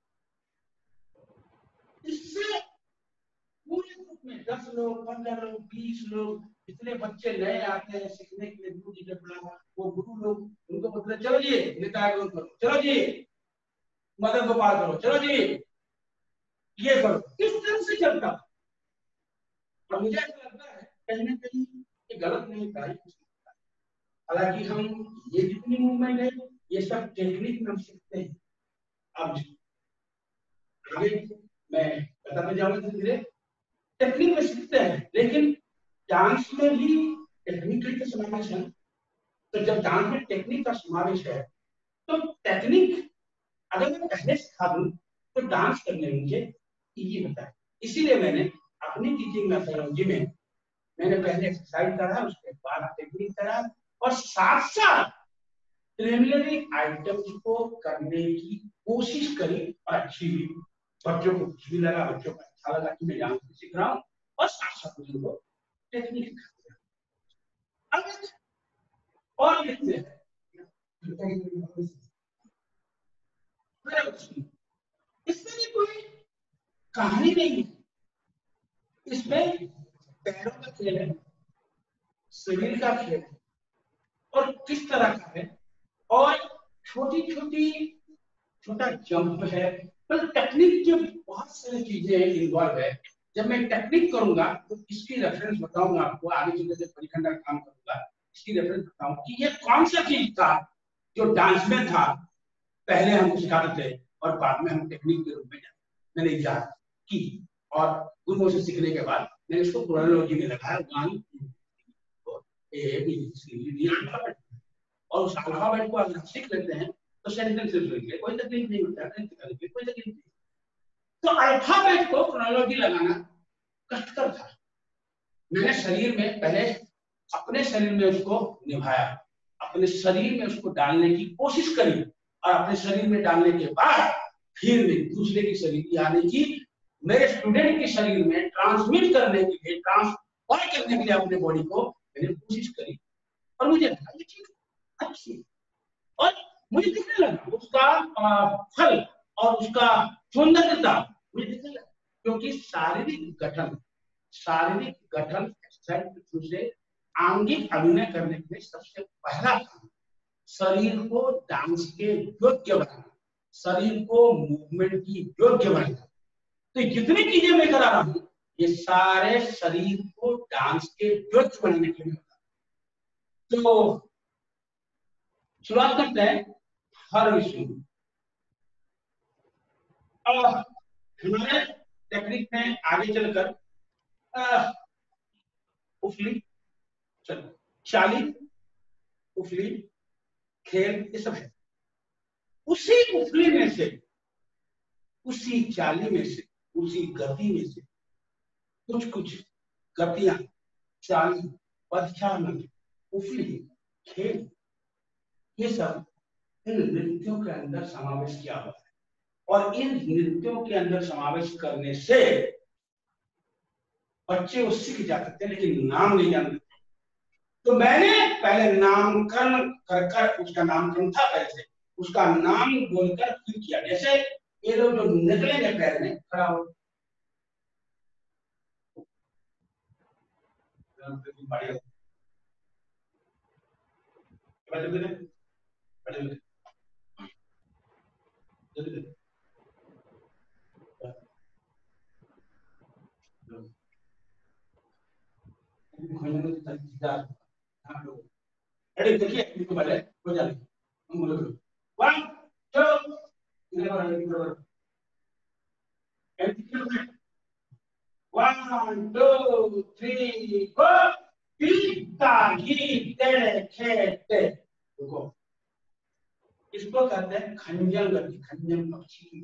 इससे पूरे ग्रुप में दस लोग, पंद्रह लोग, बीस लोग, इतने बच्चे नए आते हैं सीखने के लिए, गुरु जी के बुलावा, वो गुरु लोग उनको बोलते चलो जी निताय गौर करो, चलो जी मदन गोपाल करो, चलो जी ये करो, किस तरह से चलता। और मुझे ऐसा लगता है कहीं ना कहीं ये गलत नहीं था, हालांकि हम ये जितनी मूवमेंट है ये सब टेक्निक में हम सीखते हैं। अब आगे मैं बताने जाऊंगा धीरे धीरे, टेक्निक में सीखते हैं, लेकिन डांस में भी टेक्निकल का समावेश है। तो जब डांस में टेक्निक का समावेश है तो टेक्निक अगर मैं पहले सिखा दूं तो डांस करने में मुझे इजी होता है। इसीलिए मैंने अपनी टीचिंग मेथोडोलॉजी में मैंने पहले एक्सरसाइज करा, उसके बाद टेक्निक करा और साथ साथ प्रिलिमिनरी आइटम्स को करने की कोशिश करी और अच्छी हुई। बच्चों को कुछ भी लगा, बच्चों को अच्छा लगा कि मैं डांस सीख रहा हूँ और साथ साथ उनको टेक्निक सिखा रहा हूँ। और लिखते हैं इसमें भी कोई कहानी नहीं है, इसमें पैरों का खेल है, शरीर का खेल है और किस तरह का है और छोटी छोटी छोटा जंप है। मतलब टेक्निक के बहुत सारी चीजें इन्वॉल्व है। जब मैं टेक्निक करूंगा तो इसकी रेफरेंस बताऊंगा आपको, आगे चलकर जब परिखंड का काम करूंगा इसकी रेफरेंस बताऊंगा कि ये कौन सा चीज था जो डांस में था, पहले हम सिखाते थे और बाद में हम टेक्निक के रूप में मैंने इजाद की और गुरुओं से सीखने के बाद मैंने इसको क्रोनोलॉजी में लगाया। One A B C alphabet, और उस अल्फाबेट को अगर सीख लेते हैं तो सेंटेंस लिखने कोई तकलीफ नहीं होता है, कोई तकलीफ नहीं। तो अल्फाबेट को क्रोनोलॉजी लगाना कष्टकर था। मैंने शरीर में पहले अपने शरीर में उसको निभाया, अपने शरीर में उसको डालने की कोशिश करी और अपने शरीर में डालने के बाद फिर दूसरे की शरीर यानी कि मेरे स्टूडेंट के शरीर में ट्रांसमिट करने के लिए, ट्रांसफर करने के लिए अपने बॉडी को मैंने कोशिश करी और मुझे लगा ये चीज अच्छी और मुझे दिखने लगा उसका फल और उसका सौंदर्यता मुझे दिखने लगा। क्योंकि शारीरिक गठन शारीरिक गठन एक्सरसाइज के थ्रू से आंगिक अभिनय करने के लिए सबसे पहला काम शरीर को डांस के योग्य बनाना, शरीर को मूवमेंट की योग्य बनाना। तो जितनी चीजें मैं करा रहा हूं ये सारे शरीर को डांस के योग्य बनाने के लिए होता। तो शुरुआत करते हैं हर विषय में। हमारे टेक्निक में आगे चलकर उफली, चलो चाली, उफली, खेल, ये सब है। उसी उफली में से, उसी चाली में से, उसी गति में से कुछ कुछ गतियां, चाली, पदचालन, उफली, खेल, ये सब इन नृत्यों के अंदर समावेश किया हुआ है। और इन नृत्यों के अंदर समावेश करने से बच्चे वो सीख जाते थे लेकिन नाम नहीं जानते। तो मैंने पहले नामकरण कर कर उसका नामकरण था, पहले उसका नाम बोलकर फिर किया। जैसे ये लोग जो निकलेंगे पैर में खड़ा हो, अरे देखिए इनको पहले हो जाए हम बोलो one two one two three go पीता घी तेरे खेते। रुको, इसको कहते हैं खंजन गति, खंजन पक्षी।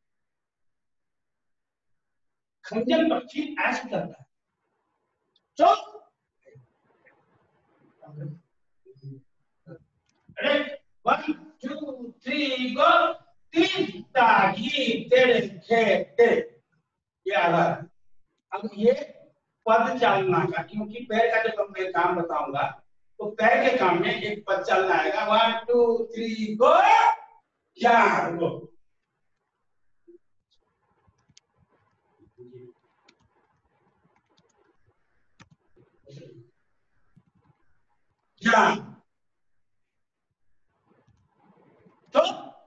खंजन पक्षी ऐसे करता है। तो वन टू थ्री गो पीता घी तेरे खेते, ये आधार। अब ये पद चालना का, क्योंकि पैर का जब मैं काम बताऊंगा तो पैर के काम में एक पद चलना आएगा। वन टू थ्री गो, चार गो। तो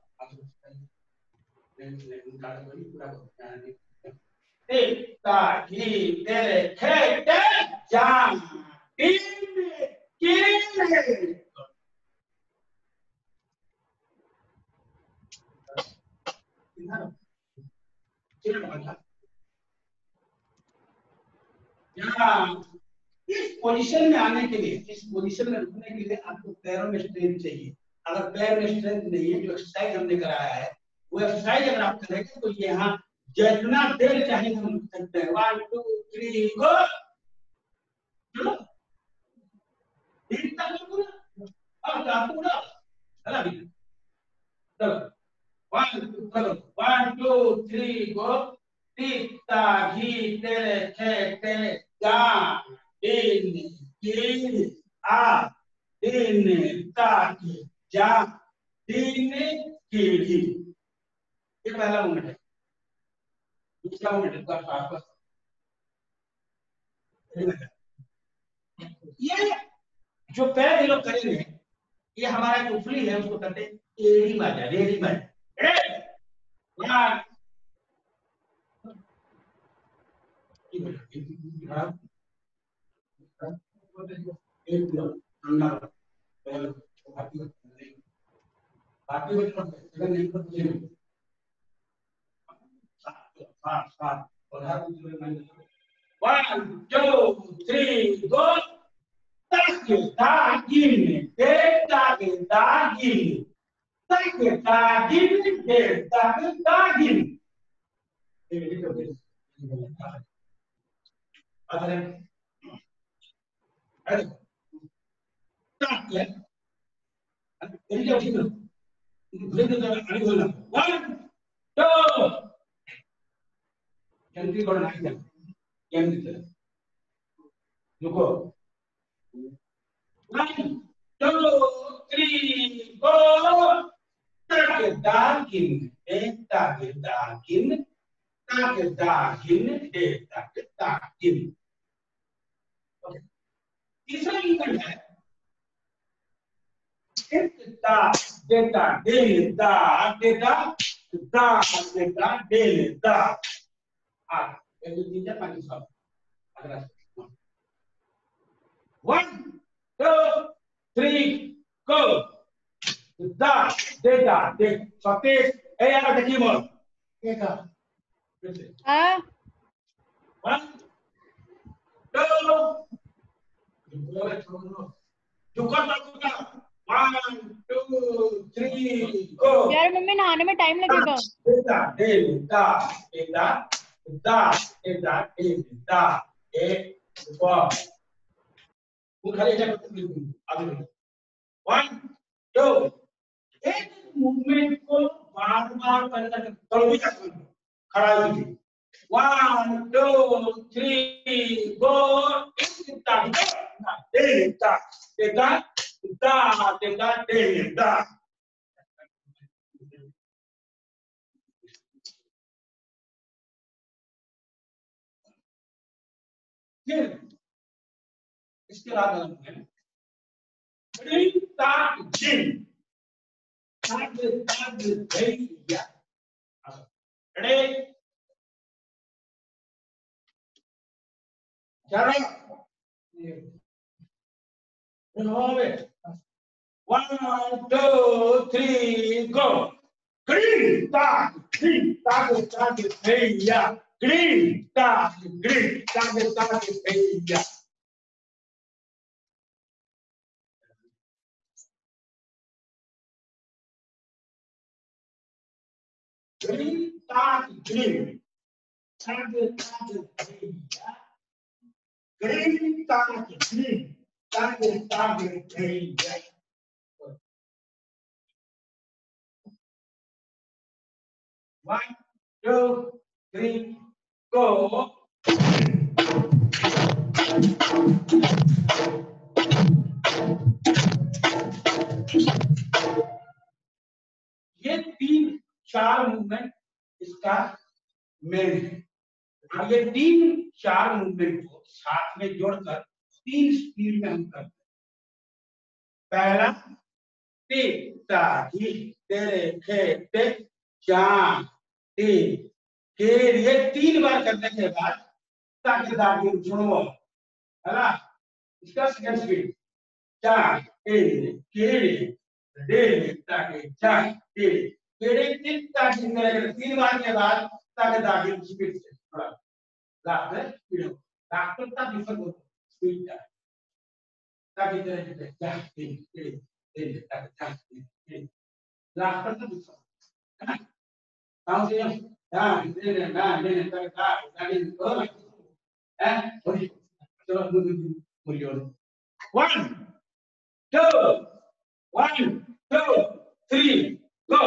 घी तेरे खेते जान इस पोजीशन में आने के लिए, इस पोजीशन में रुकने के लिए आपको पैरों में स्ट्रेंथ चाहिए। अगर पैर में स्ट्रेंथ नहीं है, जो एक्सरसाइज हमने कराया है वो एक्सरसाइज अगर आप करेंगे तो यहाँ जितना देर चाहे हम रुक सकते हैं। वन टू थ्री गो, चलो ठीक तक पूरा अब आप पूरा चला भी चलो वन टू चलो वन टू थ्री गो। टीता घी तेरे खे ते जा दिन दिन आ दिन ताक जा दिन कीड़ी। ये पहला मोमेंट है। दूसरा मोमेंट है आपका आपका ये जो पैर ये लोग करेंगे, ये हमारा जो उफली है उसको कहते हैं एड़ी माजा, रेड़ी माजा। One two three go. ताकि तागिन दे ताकि तागिन ताकि तागिन दे ताकि तागिन। अरे अरे ताकि ये क्या चीज़ है? ब्रेक तो अड़ी बोलना। वन टू जल्दी करो ना इधर जल्दी चलो रुको। One two three go. ताकि तागिन दे ताकि तागिन ताकि तागिन दे ताकि तागिन। तीसरा मूवमेंट है दा देता दे दा देता दा देता दे दा। आ ये तीन चार पांच सब अगला वन टू थ्री गो। दा देता दे सतीश ए यार देखिए मोर देखा हाँ वन टू झुका झुका वन टू थ्री गो। यार मम्मी नहाने में टाइम लगेगा। देता देता देता दा देता देता एक रुको वो खाली जगह आगे वन टू। एक मूवमेंट को बार बार करना करो भी खड़ा कीजिए। One two three go. देता देता देता दा देता देता। फिर इसके बाद है ड्रिंक ताक जिन ताक ताक भैया। रेडी चलो one two three go. Green ताक ग्रीन ताक ताक भैया। ग्रीन ताक ग्रीन ताक ताक भैया। ग्रीन ताक ग्रीन ताक ताक भैया। ग्रीन ताक ग्रीन ताक ताक भैया। One two three go. ये तीन चार मूवमेंट इसका मेन है। अब ये तीन चार मूवमेंट को साथ में जोड़कर तीन स्पीड में हम करते हैं। पहला टी ताकि तेरे खेते चार टी के ये तीन बार करने के बाद ताकि ताकि सुनो है ना। इसका सेकंड स्पीड चार टे के डे ताकि चार टे के तीन ताकि तीन बार के बाद ताकि ताकि स्पीड से थोड़ा लास्ट स्पीड लास्ट तक डिफर स्पीड का ताकि तेरे के जा दे दे दे ताकि जा दे लास्ट तक दूसरा है ना काम से हां दे दे ना दे दे ताकि जा गाड़ी को है और चलो बोलियो one two one two three go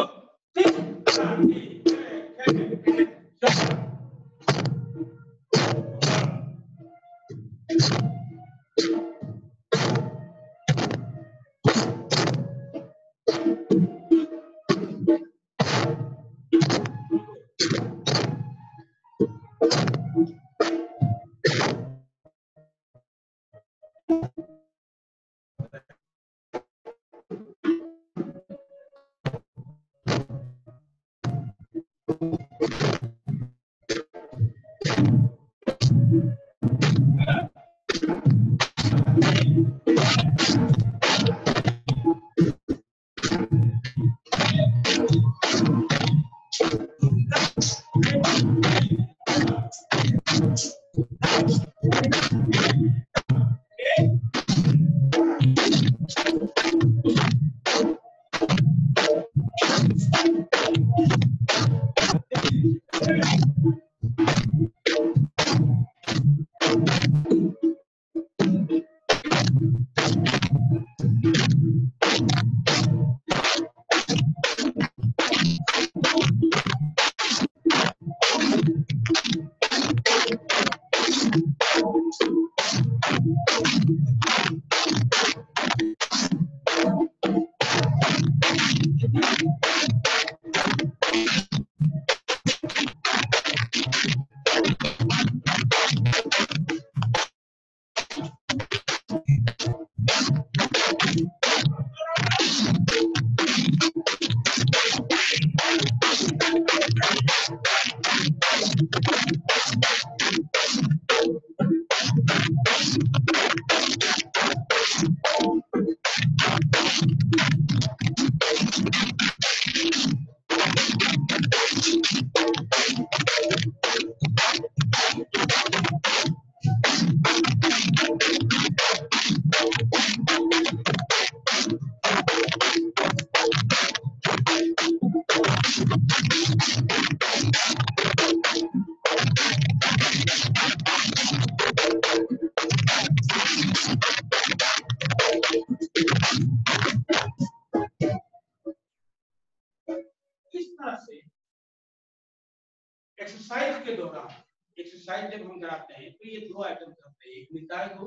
exercise के दौरान एक्सरसाइज जब हम कराते हैं तो ये दो आइटम करते हैं, एक निकाय को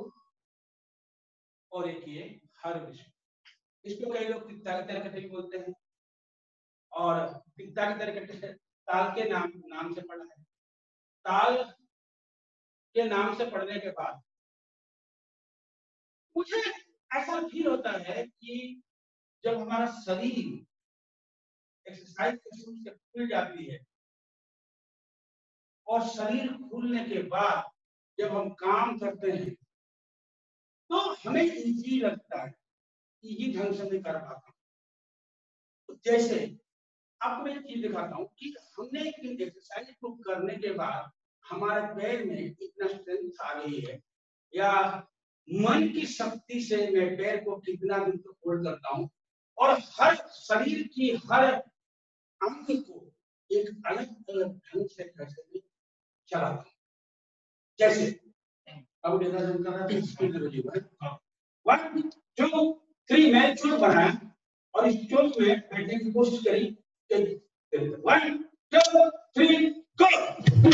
और एक ये हर विषय। इसको कई लोग तिक्ता की तरकटे भी बोलते हैं और तिक्ता की तरकटे ताल के नाम नाम से पढ़ा है। ताल के नाम से पढ़ने के बाद मुझे ऐसा फील होता है कि जब हमारा शरीर एक्सरसाइज के शुरू से खुल जाती है और शरीर खुलने के बाद जब हम काम करते हैं तो हमें इजी लगता है, इजी ढंग से मैं कर पाता हूँ। तो जैसे आपको मैं एक चीज दिखाता हूँ कि हमने एक एक्सरसाइज को करने के बाद हमारे पैर में इतना स्ट्रेंथ आ गई है या मन की शक्ति से मैं पैर को कितना दिन तक होल्ड करता हूँ और हर शरीर की हर अंग को एक अलग अलग ढंग से कैसे चलाता हूँ। जैसे अब देखा जाता स्पीड वन टू थ्री मैं चोट बनाया और इस चोट में बैठने की कोशिश करी। One two three go.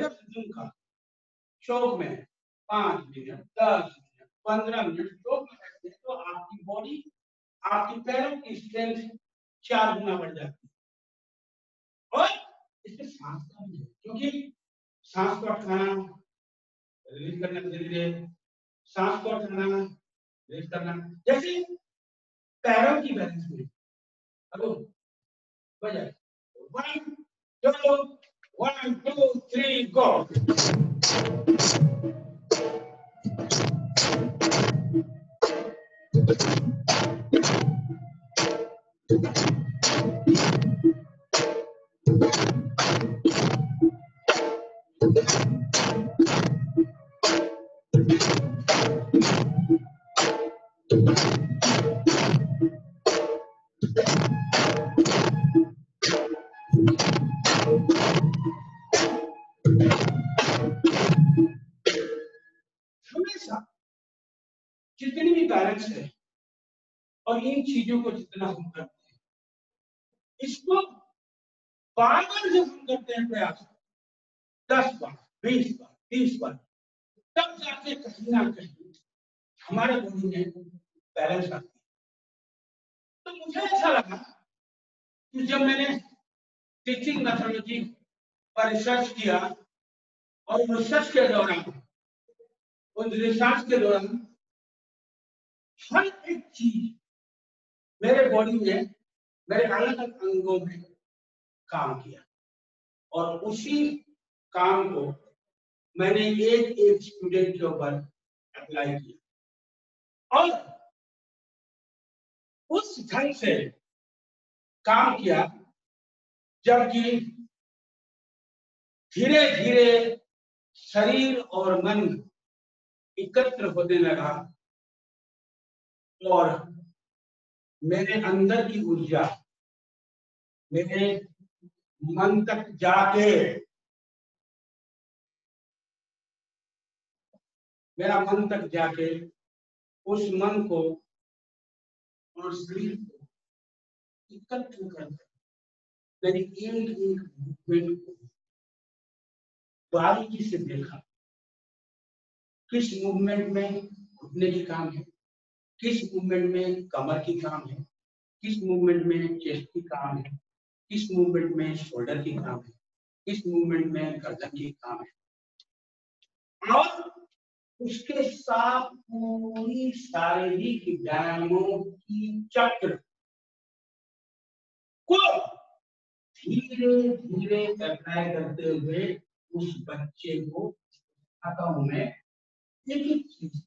दस दिन का शौक में पांच मिनट दस मिनट पंद्रह मिनट शौक में बैठते हैं तो आपकी बॉडी, आपकी पैरों की स्ट्रेंथ चार गुना बढ़ जाती है। और इससे सांस का भी है, क्योंकि सांस को उठाना रिलीज करना, धीरे धीरे सांस को उठाना रिलीज करना, जैसे पैरों की बैलेंस में। अब बजाय one two one two three go. हमेशा जितनी भी बैलेंस है और इन चीजों को जितना हम करते हैं, इसको बार बार जब हम करते हैं प्रयास, दस बार बीस बार तीस बार, तब जाके कहीं ना कहीं हमारे बॉडी में बैलेंस आती है। तो मुझे ऐसा लगा कि जब मैंने टीचिंग मैथोडोलॉजी पर रिसर्च किया और रिसर्च के दौरान, उन रिसर्च के दौरान हर एक चीज मेरे बॉडी में, मेरे अलग अलग अंगों में काम किया और उसी काम को मैंने एक एक स्टूडेंट के ऊपर अप्लाई किया और उस ढंग से काम किया, जबकि धीरे धीरे शरीर और मन एकत्र होने लगा और मेरे अंदर की ऊर्जा मेरे मन तक जाके, मेरा मन तक जाके उस मन को और शरीर को एकत्र कर मेरी एक एक मूवमेंट को बारीकी से देखा। किस मूवमेंट में घुटने की काम है, किस मूवमेंट में कमर की काम है, किस मूवमेंट में चेस्ट की काम है, किस मूवमेंट में शोल्डर की काम है, किस मूवमेंट में गर्दन की काम है। और उसके साथ पूरी शारीरिक व्यायामों की चक्र को धीरे धीरे अप्लाई करते हुए उस बच्चे को आता हूं मैं एक एक चीज।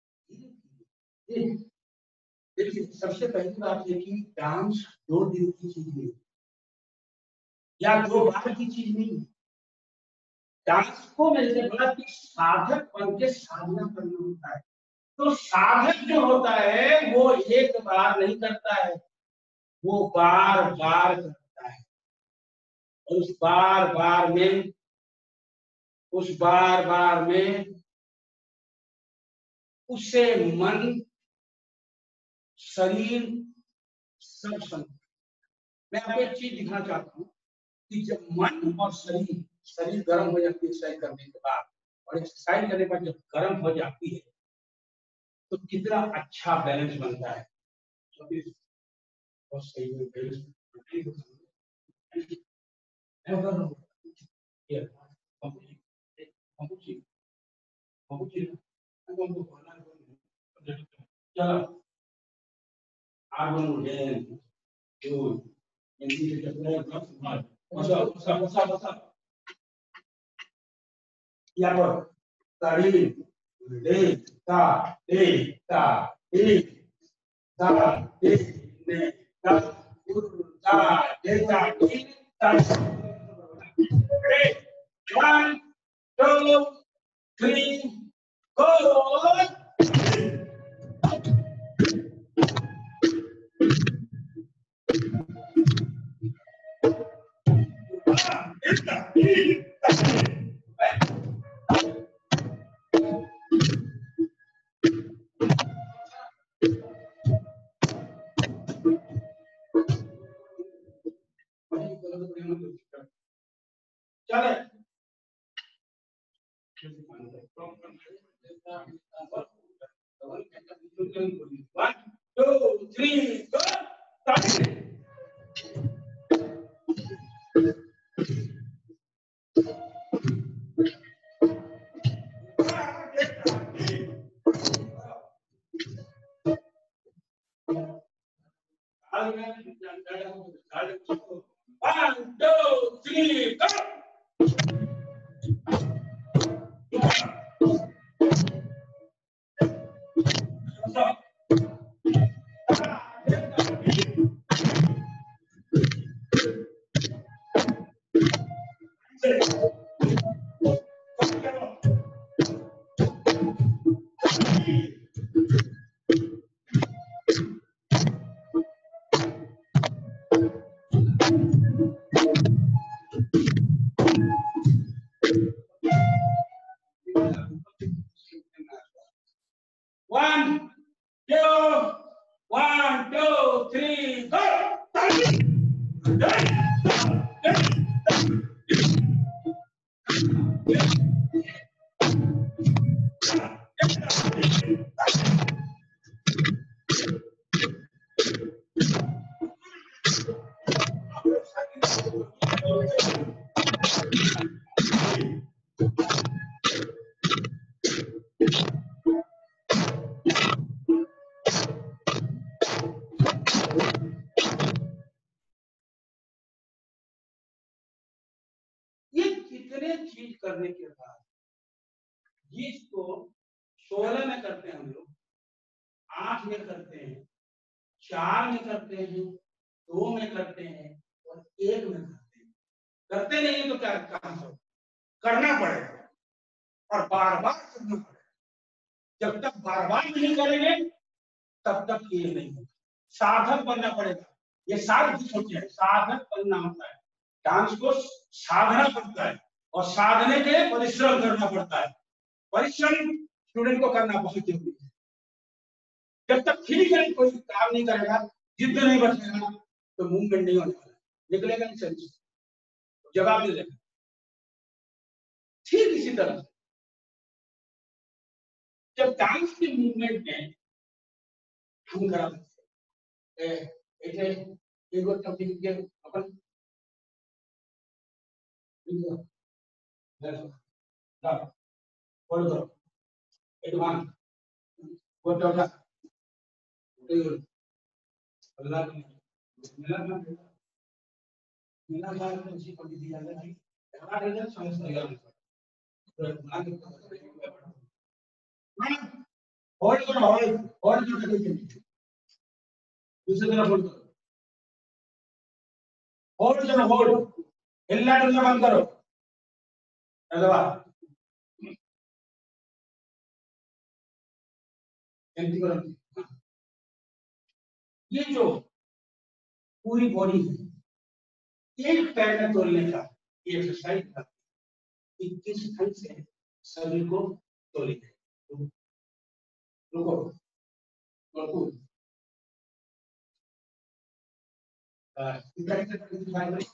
देखिए, सबसे पहली बात है कि डांस दो दिन की चीज नहीं या दो बार की चीज नहीं। डांस को मैंने बोला कि साधक बन के साधना करना होता है। तो साधक जो होता है वो एक बार नहीं करता है, वो बार बार करता है। और उस बार बार में उस बार बार में उससे मन शरीर सब संग। मैं आपको एक चीज दिखाना चाहता हूँ कि जब मन और शरीर शरीर गर्म हो जाती है एक्सरसाइज करने के बाद, और एक्सरसाइज करने के बाद जब गर्म हो जाती है तो कितना अच्छा बैलेंस बनता है। और सही में बैलेंस चलो आगे यहाँ पर ताड़ी दे ता दे ता दे ता दे ने ता ता दे ता दे ता। One, two, three, go! चले One, two, three, go. Start. One, two, three, go. One, two, one, two, three, go. ये कितने चीज करने के बाद जिसको सोलह में करते हैं हम लोग, आठ में करते हैं, चार में करते हैं, दो में करते हैं और एक में करते हैं। करते नहीं है तो क्या कहां से करना पड़ेगा और बार बार करना पड़ेगा। जब तक बार बार नहीं करेंगे तब तक ये नहीं होगा। साधक बनना पड़ेगा। ये साधक सोचे है, साधक बनना होता है। डांस को साधना पड़ता है और साधने के लिए परिश्रम करना पड़ता है। परिश्रम स्टूडेंट को करना बहुत जरूरी है। जब तक फिजिकली कोई काम नहीं करेगा, जिद नहीं बचेगा तो मूवमेंट नहीं होने वाला, निकलेगा नहीं सही, जवाब नहीं देगा। ठीक इसी तरह जब डांस के मूवमेंट में हम करा सकते हैं ऐसे एक और टॉपिक के अपन ना बोल दो एक वन वो तो ना अल्लाह मिला ना मिला बात में उसी को दिया जाता है। हमारे इधर समझ नहीं आता होल्ड करो होल्ड होल्ड करो दूसरी तरफ होल्ड करो होल्ड करो होल्ड हिलना डुलना बंद करो अल्लाह एंटी करो। ये जो पूरी बॉडी है एक पैर में तोड़ने का ये एक्सरसाइज है। इक्कीस ढंग से शरीर को तोड़ेंगे। रुको रुको इधर इधर दिखाई दे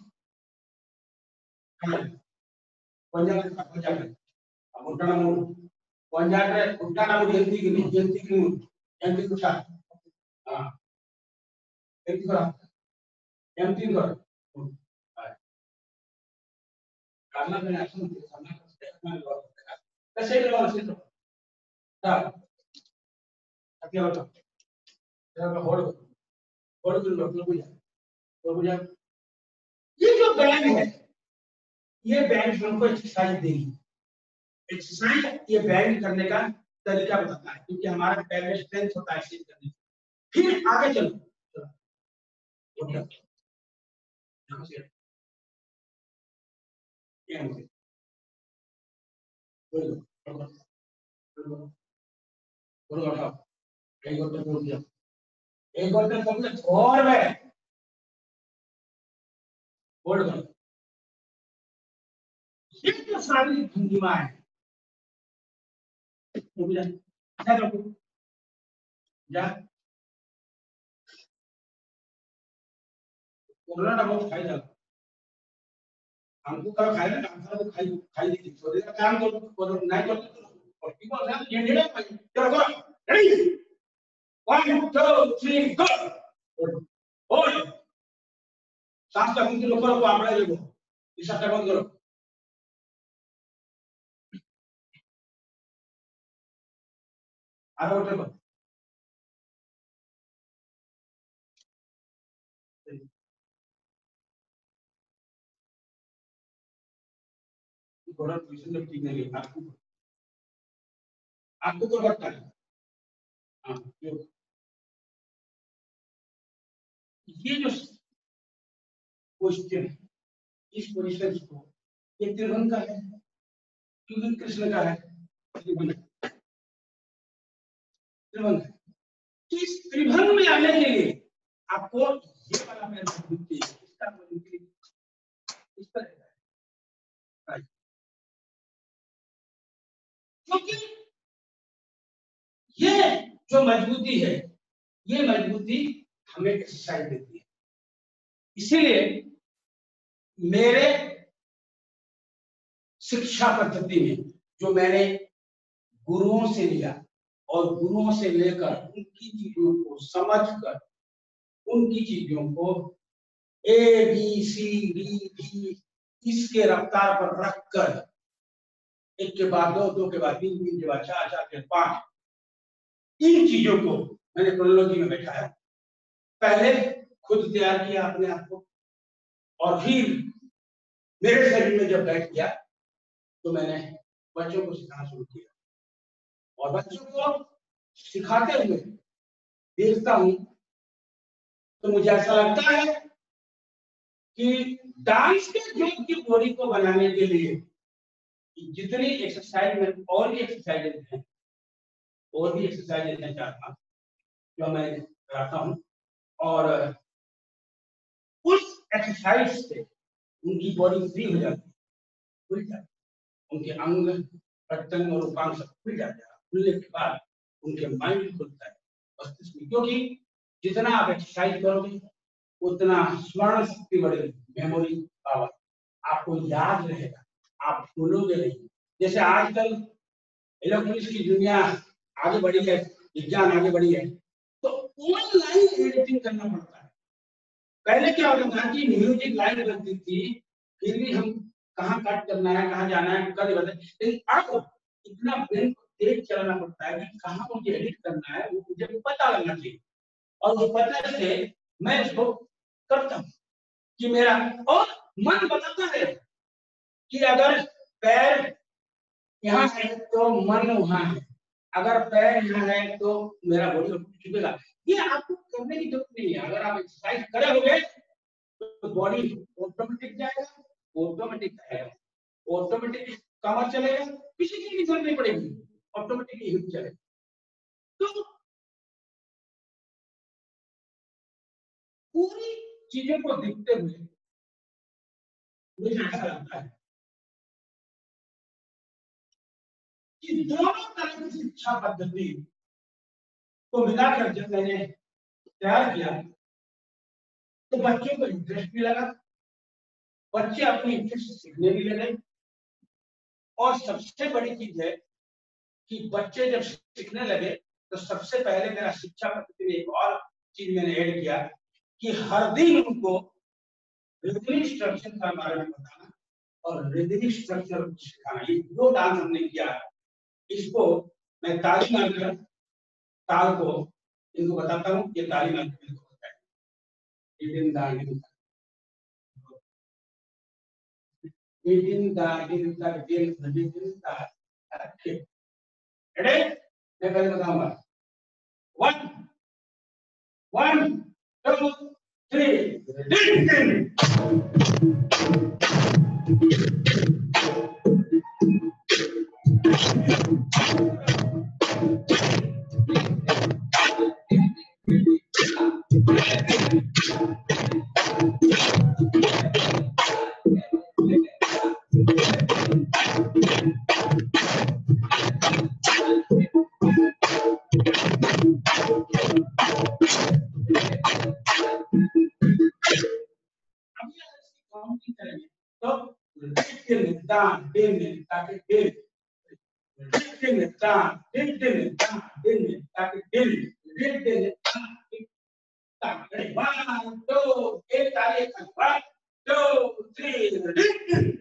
पंजा पंजा अब उठना मूड पंजा रे उठना मूड एंटी की नहीं एंटी की मूड एंटी कुछ हां एंटी करो एंटी करो करना में एक्शन करना करना कैसे करो ऐसे तो हां क्या होता है होल्ड होल्ड कर लो तो तो मुझे ये जो बैंड है ये बैंड हमको एक्सरसाइज देगी। एक्सरसाइज ये बैंड करने का तरीका बताता है क्योंकि हमारा पैर में स्ट्रेंथ होता है इसे करने। फिर आगे चलो चलो यहां से ये बोलो बोलो बोलो उठाओ एक और बोल दिया एक और तो सबसे और में बोल दो ये जो सारी भंगिमा है तो जा जा जा कोरोना बहुत फायदा हमको कल खाए ना काम करो खाई खाई दी तो ये काम करो करो नहीं करो और people are ये डेढ़ चलो करो ready one two three go और सांस का बंद करो करो आप लोग इस सांस का बंद करो आगे उठो थोड़ा पोजीशन जब ठीक नहीं है आपको आपको क्या लगता है हाँ ये जो क्वेश्चन इस पोजीशन को ये त्रिभुज का है क्योंकि कृष्ण का है त्रिभुज त्रिभुज इस त्रिभुज में आने के लिए आपको ये वाला पैर मजबूत चाहिए इसका मजबूत इस पर है क्योंकि ये जो मजबूती है ये मजबूती हमें एक्सरसाइज देती है इसीलिए मेरे शिक्षा पद्धति में जो मैंने गुरुओं से लिया और गुरुओं से लेकर उनकी चीजों को समझकर उनकी चीजों को A B C D D इसके रफ्तार पर रखकर एक के बाद दो दो के बाद तीन तीन के बाद चार चार के पांच इन चीजों को मैंने क्रोनोलॉजी में बैठाया पहले खुद तैयार किया अपने आप को और फिर मेरे शरीर में जब बैठ गया तो मैंने बच्चों को सिखाना शुरू किया और बच्चों को सिखाते हुए देखता हूं तो मुझे ऐसा लगता है कि डांस के योग की बॉडी को बनाने के लिए जितनी एक्सरसाइज में और भी एक्सरसाइजेज हैं और भी एक्सरसाइजेज हैं चार पांच जो मैं कराता हूं और उस एक्सरसाइज से उनकी बॉडी फ्री हो जाती है खुल जाती है उनके अंग प्रत्यंग और उपांग सब खुल जाते हैं खुलने के बाद उनके माइंड भी खुलता है मस्तिष्क में क्योंकि जितना आप एक्सरसाइज करोगे उतना स्मरण शक्ति बढ़ेगी मेमोरी पावर आपको याद रहेगा आप भूलोगे नहीं जैसे आजकल इलेक्ट्रॉनिक्स की दुनिया आगे बढ़ी है विज्ञान आगे बढ़ी है तो ऑनलाइन एडिटिंग करना पड़ता है पहले क्या होता था कि म्यूजिक लाइन बनती थी फिर भी हम कहाँ कट करना है कहाँ जाना है कर देते लेकिन अब इतना ब्रेन को तेज चलाना पड़ता है कि कहाँ मुझे एडिट करना है वो मुझे पता लगना चाहिए और उस पता से मैं उसको करता हूँ कि मेरा और मन बताता है कि अगर पैर यहाँ है तो मन वहां है अगर पैर यहाँ है तो मेरा बॉडी झुकेगा ये आपको करने की जरूरत नहीं है अगर आप एक्सरसाइज करे होगे तो बॉडी ऑटोमेटिक जाएगा ऑटोमेटिक जाएगा ऑटोमेटिक कमर चलेगा किसी चीज की जरूरत नहीं पड़ेगी ऑटोमेटिकली हिप चलेगा तो पूरी चीजों को देखते हुए मुझे ऐसा लगता है कि दोनों तरह की शिक्षा पद्धति को मिलाकर जब मैंने तैयार किया तो बच्चों को इंटरेस्ट भी लगा बच्चे अपनी इंटरेस्ट सीखने भी लगे और सबसे बड़ी चीज है कि बच्चे जब सीखने लगे तो सबसे पहले मेरा शिक्षा पद्धति में एक और चीज मैंने ऐड किया कि हर दिन उनको रिदमिक स्ट्रक्चर के बारे में बताना और रिदमिक स्ट्रक्चर सिखाना ये दो डांस हमने किया इसको मैं ताली मारकर ताल को इनको बताता हूँ ये ताली मारकर इनको बताता है इदिन दा इदिन इदिन दा इदिन दा इदिन दा ठीक रेडी मैं पहले बताऊंगा वन वन टू थ्री तो down, din it, tack it, din it, din it down, din din it down, din it, tack it, din it, din din it down, tack it. One, two, eight, eight, one, two, three, din.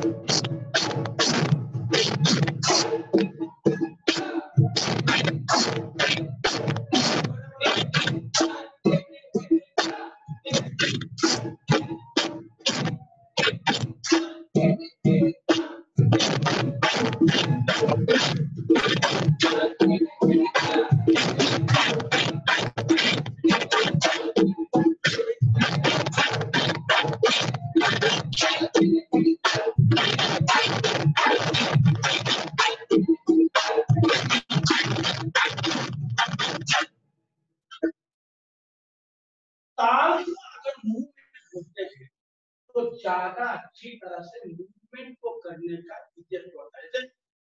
ताल को अगर movement होते हैं तो ज्यादा अच्छी तरह से मूवमेंट को करने का इज्जत होता है।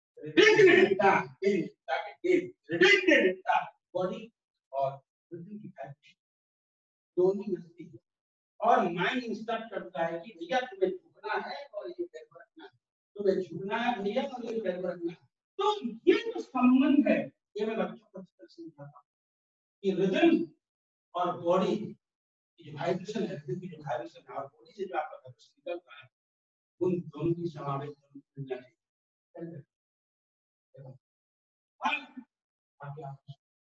बॉडी और दोनों मिलती है और माइंड इंस्ट्रक्ट करता है कि भैया तुम्हें झुकना है और ये पैर रखना है, तुम्हें झुकना है भैया और ये पैर रखना है। तो ये जो संबंध है ये मैं बच्चों को समझाता हूँ कि रिदम और बॉडी जो वाइब्रेशन है, की जो वाइब्रेशन है और बॉडी से जो आपका वाइब्रेशन निकलता है उन दोनों की समावेश होना चाहिए। आगे आप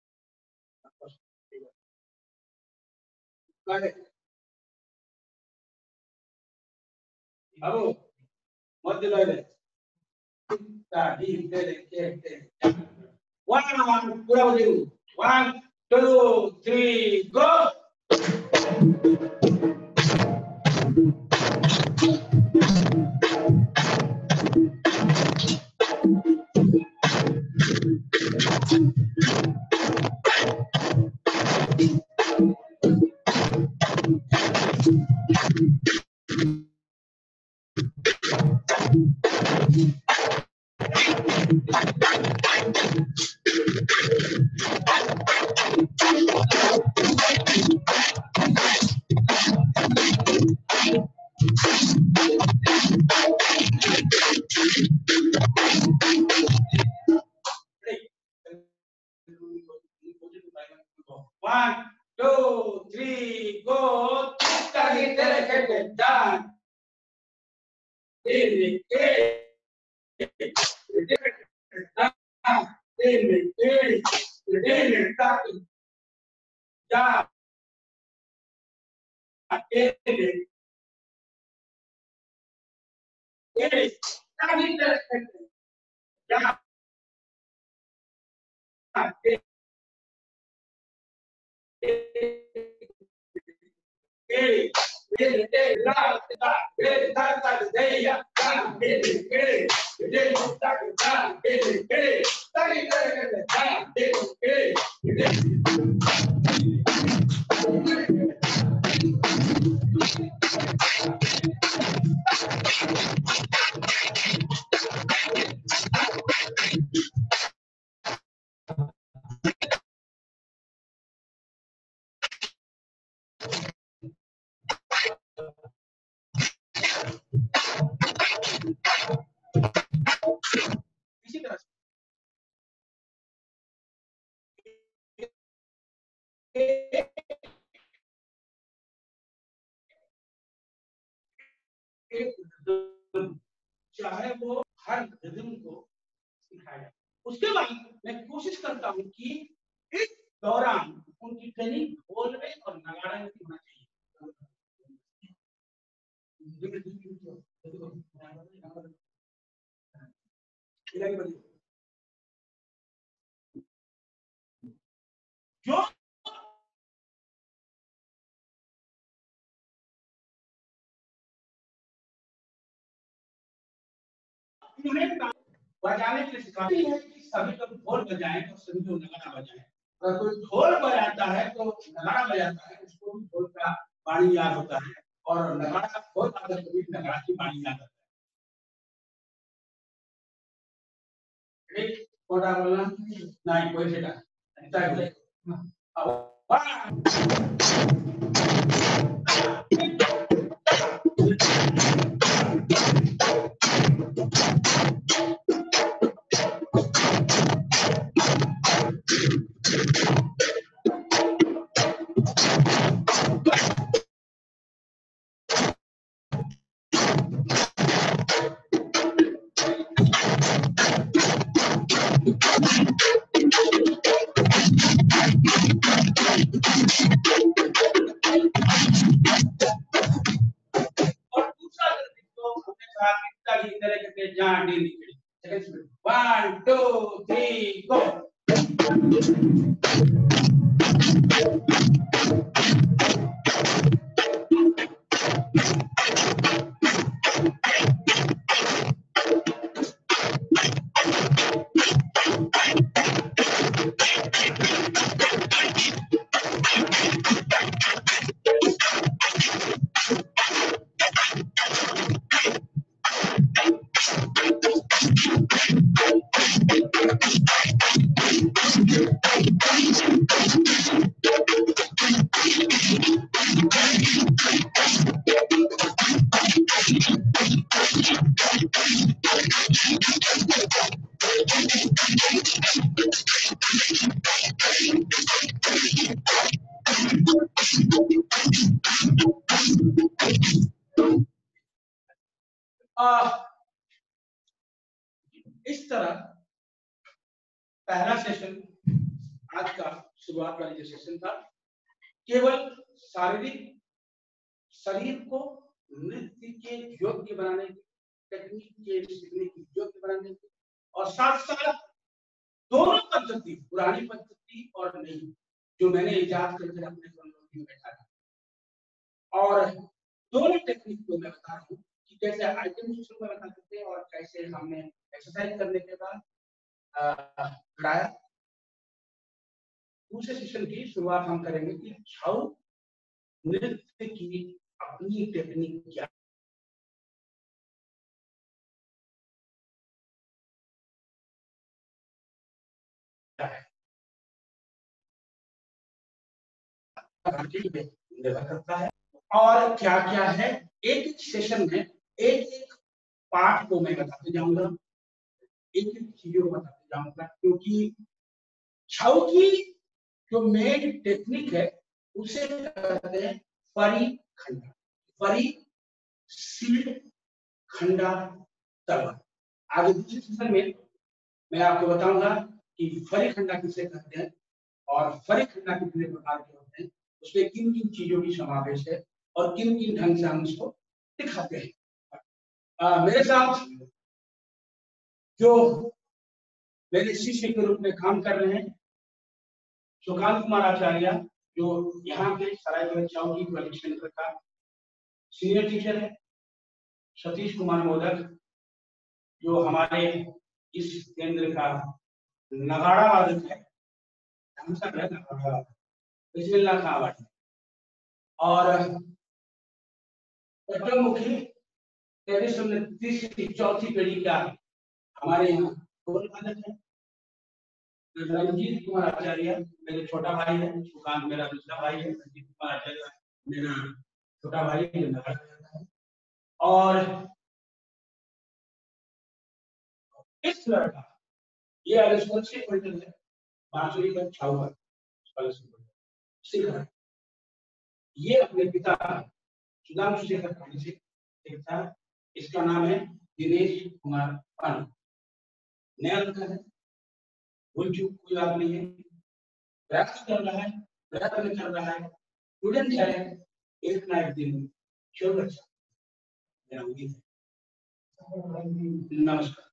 अब मध्य लय ताड़ी तेरे के के वन पूरा हो जाओ one two three go. One, two, three, go. Tarik tarik tarik down. In it, down. In it, in it, down. Down. In it. In it. Tarik tarik tarik down. इसी तरह से चाहे वो हर रिदम को सिखाया। उसके बाद मैं कोशिश करता हूँ कि इस दौरान उनकी ट्रेनिंग ढोल में और नगाड़े में होना चाहिए। जो बजाने के लिए सिखाते हैं कि सभी लोग ढोल बजाएं तो सभी लोग नगाड़ा बजाएं। अगर कोई ढोल बजाता है तो नगाड़ा बजाता है, उसको भी ढोल का बाणी याद होता है और नगाड़ा ढोल अगर कभी नगाड़ा की बाणी याद होता है। एक कोड़ा बोलना नहीं कोई सेटा ऐसा है। अब दूसरा तो हमने कहा कितना की तरह के जहां डी लिखी सेकंड में वन टू थ्री गो। इस तरह पहला सेशन आज का शुरुआत वाली जो सेशन था केवल शारीरिक शरीर को नृत्य के योग्य बनाने की, टेक्निक के सीखने की योग्य बनाने की, और साथ साथ दोनों पद्धति पुरानी पद्धति और नई जो मैंने इजाद करके अपने क्रोनोलॉजी में बैठा था, और दोनों टेक्निक को मैं बता रहा हूँ कि कैसे आइटम शुरू में बता सकते हैं और कैसे हमने एक्सरसाइज करने के बाद बढ़ाया। दूसरे सेशन की शुरुआत हम करेंगे कि छऊ नृत्य की अपनी टेक्निक क्या है, निर्भर करता है और क्या क्या है। एक एक सेशन में एक एक पार्ट को मैं बताते जाऊंगा, एक एक चीजों को बताते जाऊंगा, क्योंकि छऊ की जो मेन टेक्निक है उसे कहते हैं फरी खंडा, फरी सील्ड खंडा तलवार। आगे दूसरे सेशन में मैं आपको बताऊंगा कि फरी खंडा किसे कहते हैं और फरी खंडा कितने प्रकार के होते हैं, उसमें किन किन चीजों की समावेश है और किन किन ढंग से हम उसको दिखाते हैं। आ, मेरे साथ जो मेरे शिष्य के रूप में काम कर रहे हैं सुकांत कुमार आचार्य, जो यहाँ के सरायकेला छऊ की ट्वेल्थ सेंटर का सीनियर टीचर है, सतीश कुमार मोदक जो हमारे इस केंद्र का नगाड़ा वादक है, बिस्मिल्लाह खां वादक, और मुखी तीसरी चौथी पीढ़ी का हमारे यहाँ ढोल वादक है। रंजीत कुमार आचार्य मेरे छोटा भाई है, सुकांत मेरा दूसरा भाई है, रंजीत कुमार आचार्य मेरा छोटा भाई है। और इस लड़का ये स्कॉलरशिप होल्डर है, बांसुरी का छाऊ स्कॉलरशिप सीख रहा है। ये अपने पिता सुधांशु शेखर पांडे से सीखता है। इसका नाम है दिनेश कुमार पांडे। नया लड़का है, भूल चूक कोई बात नहीं है, प्रयास कर रहा है, प्रयत्न कर रहा है, स्टूडेंट है, एक ना एक दिन शोर अच्छा। नमस्कार।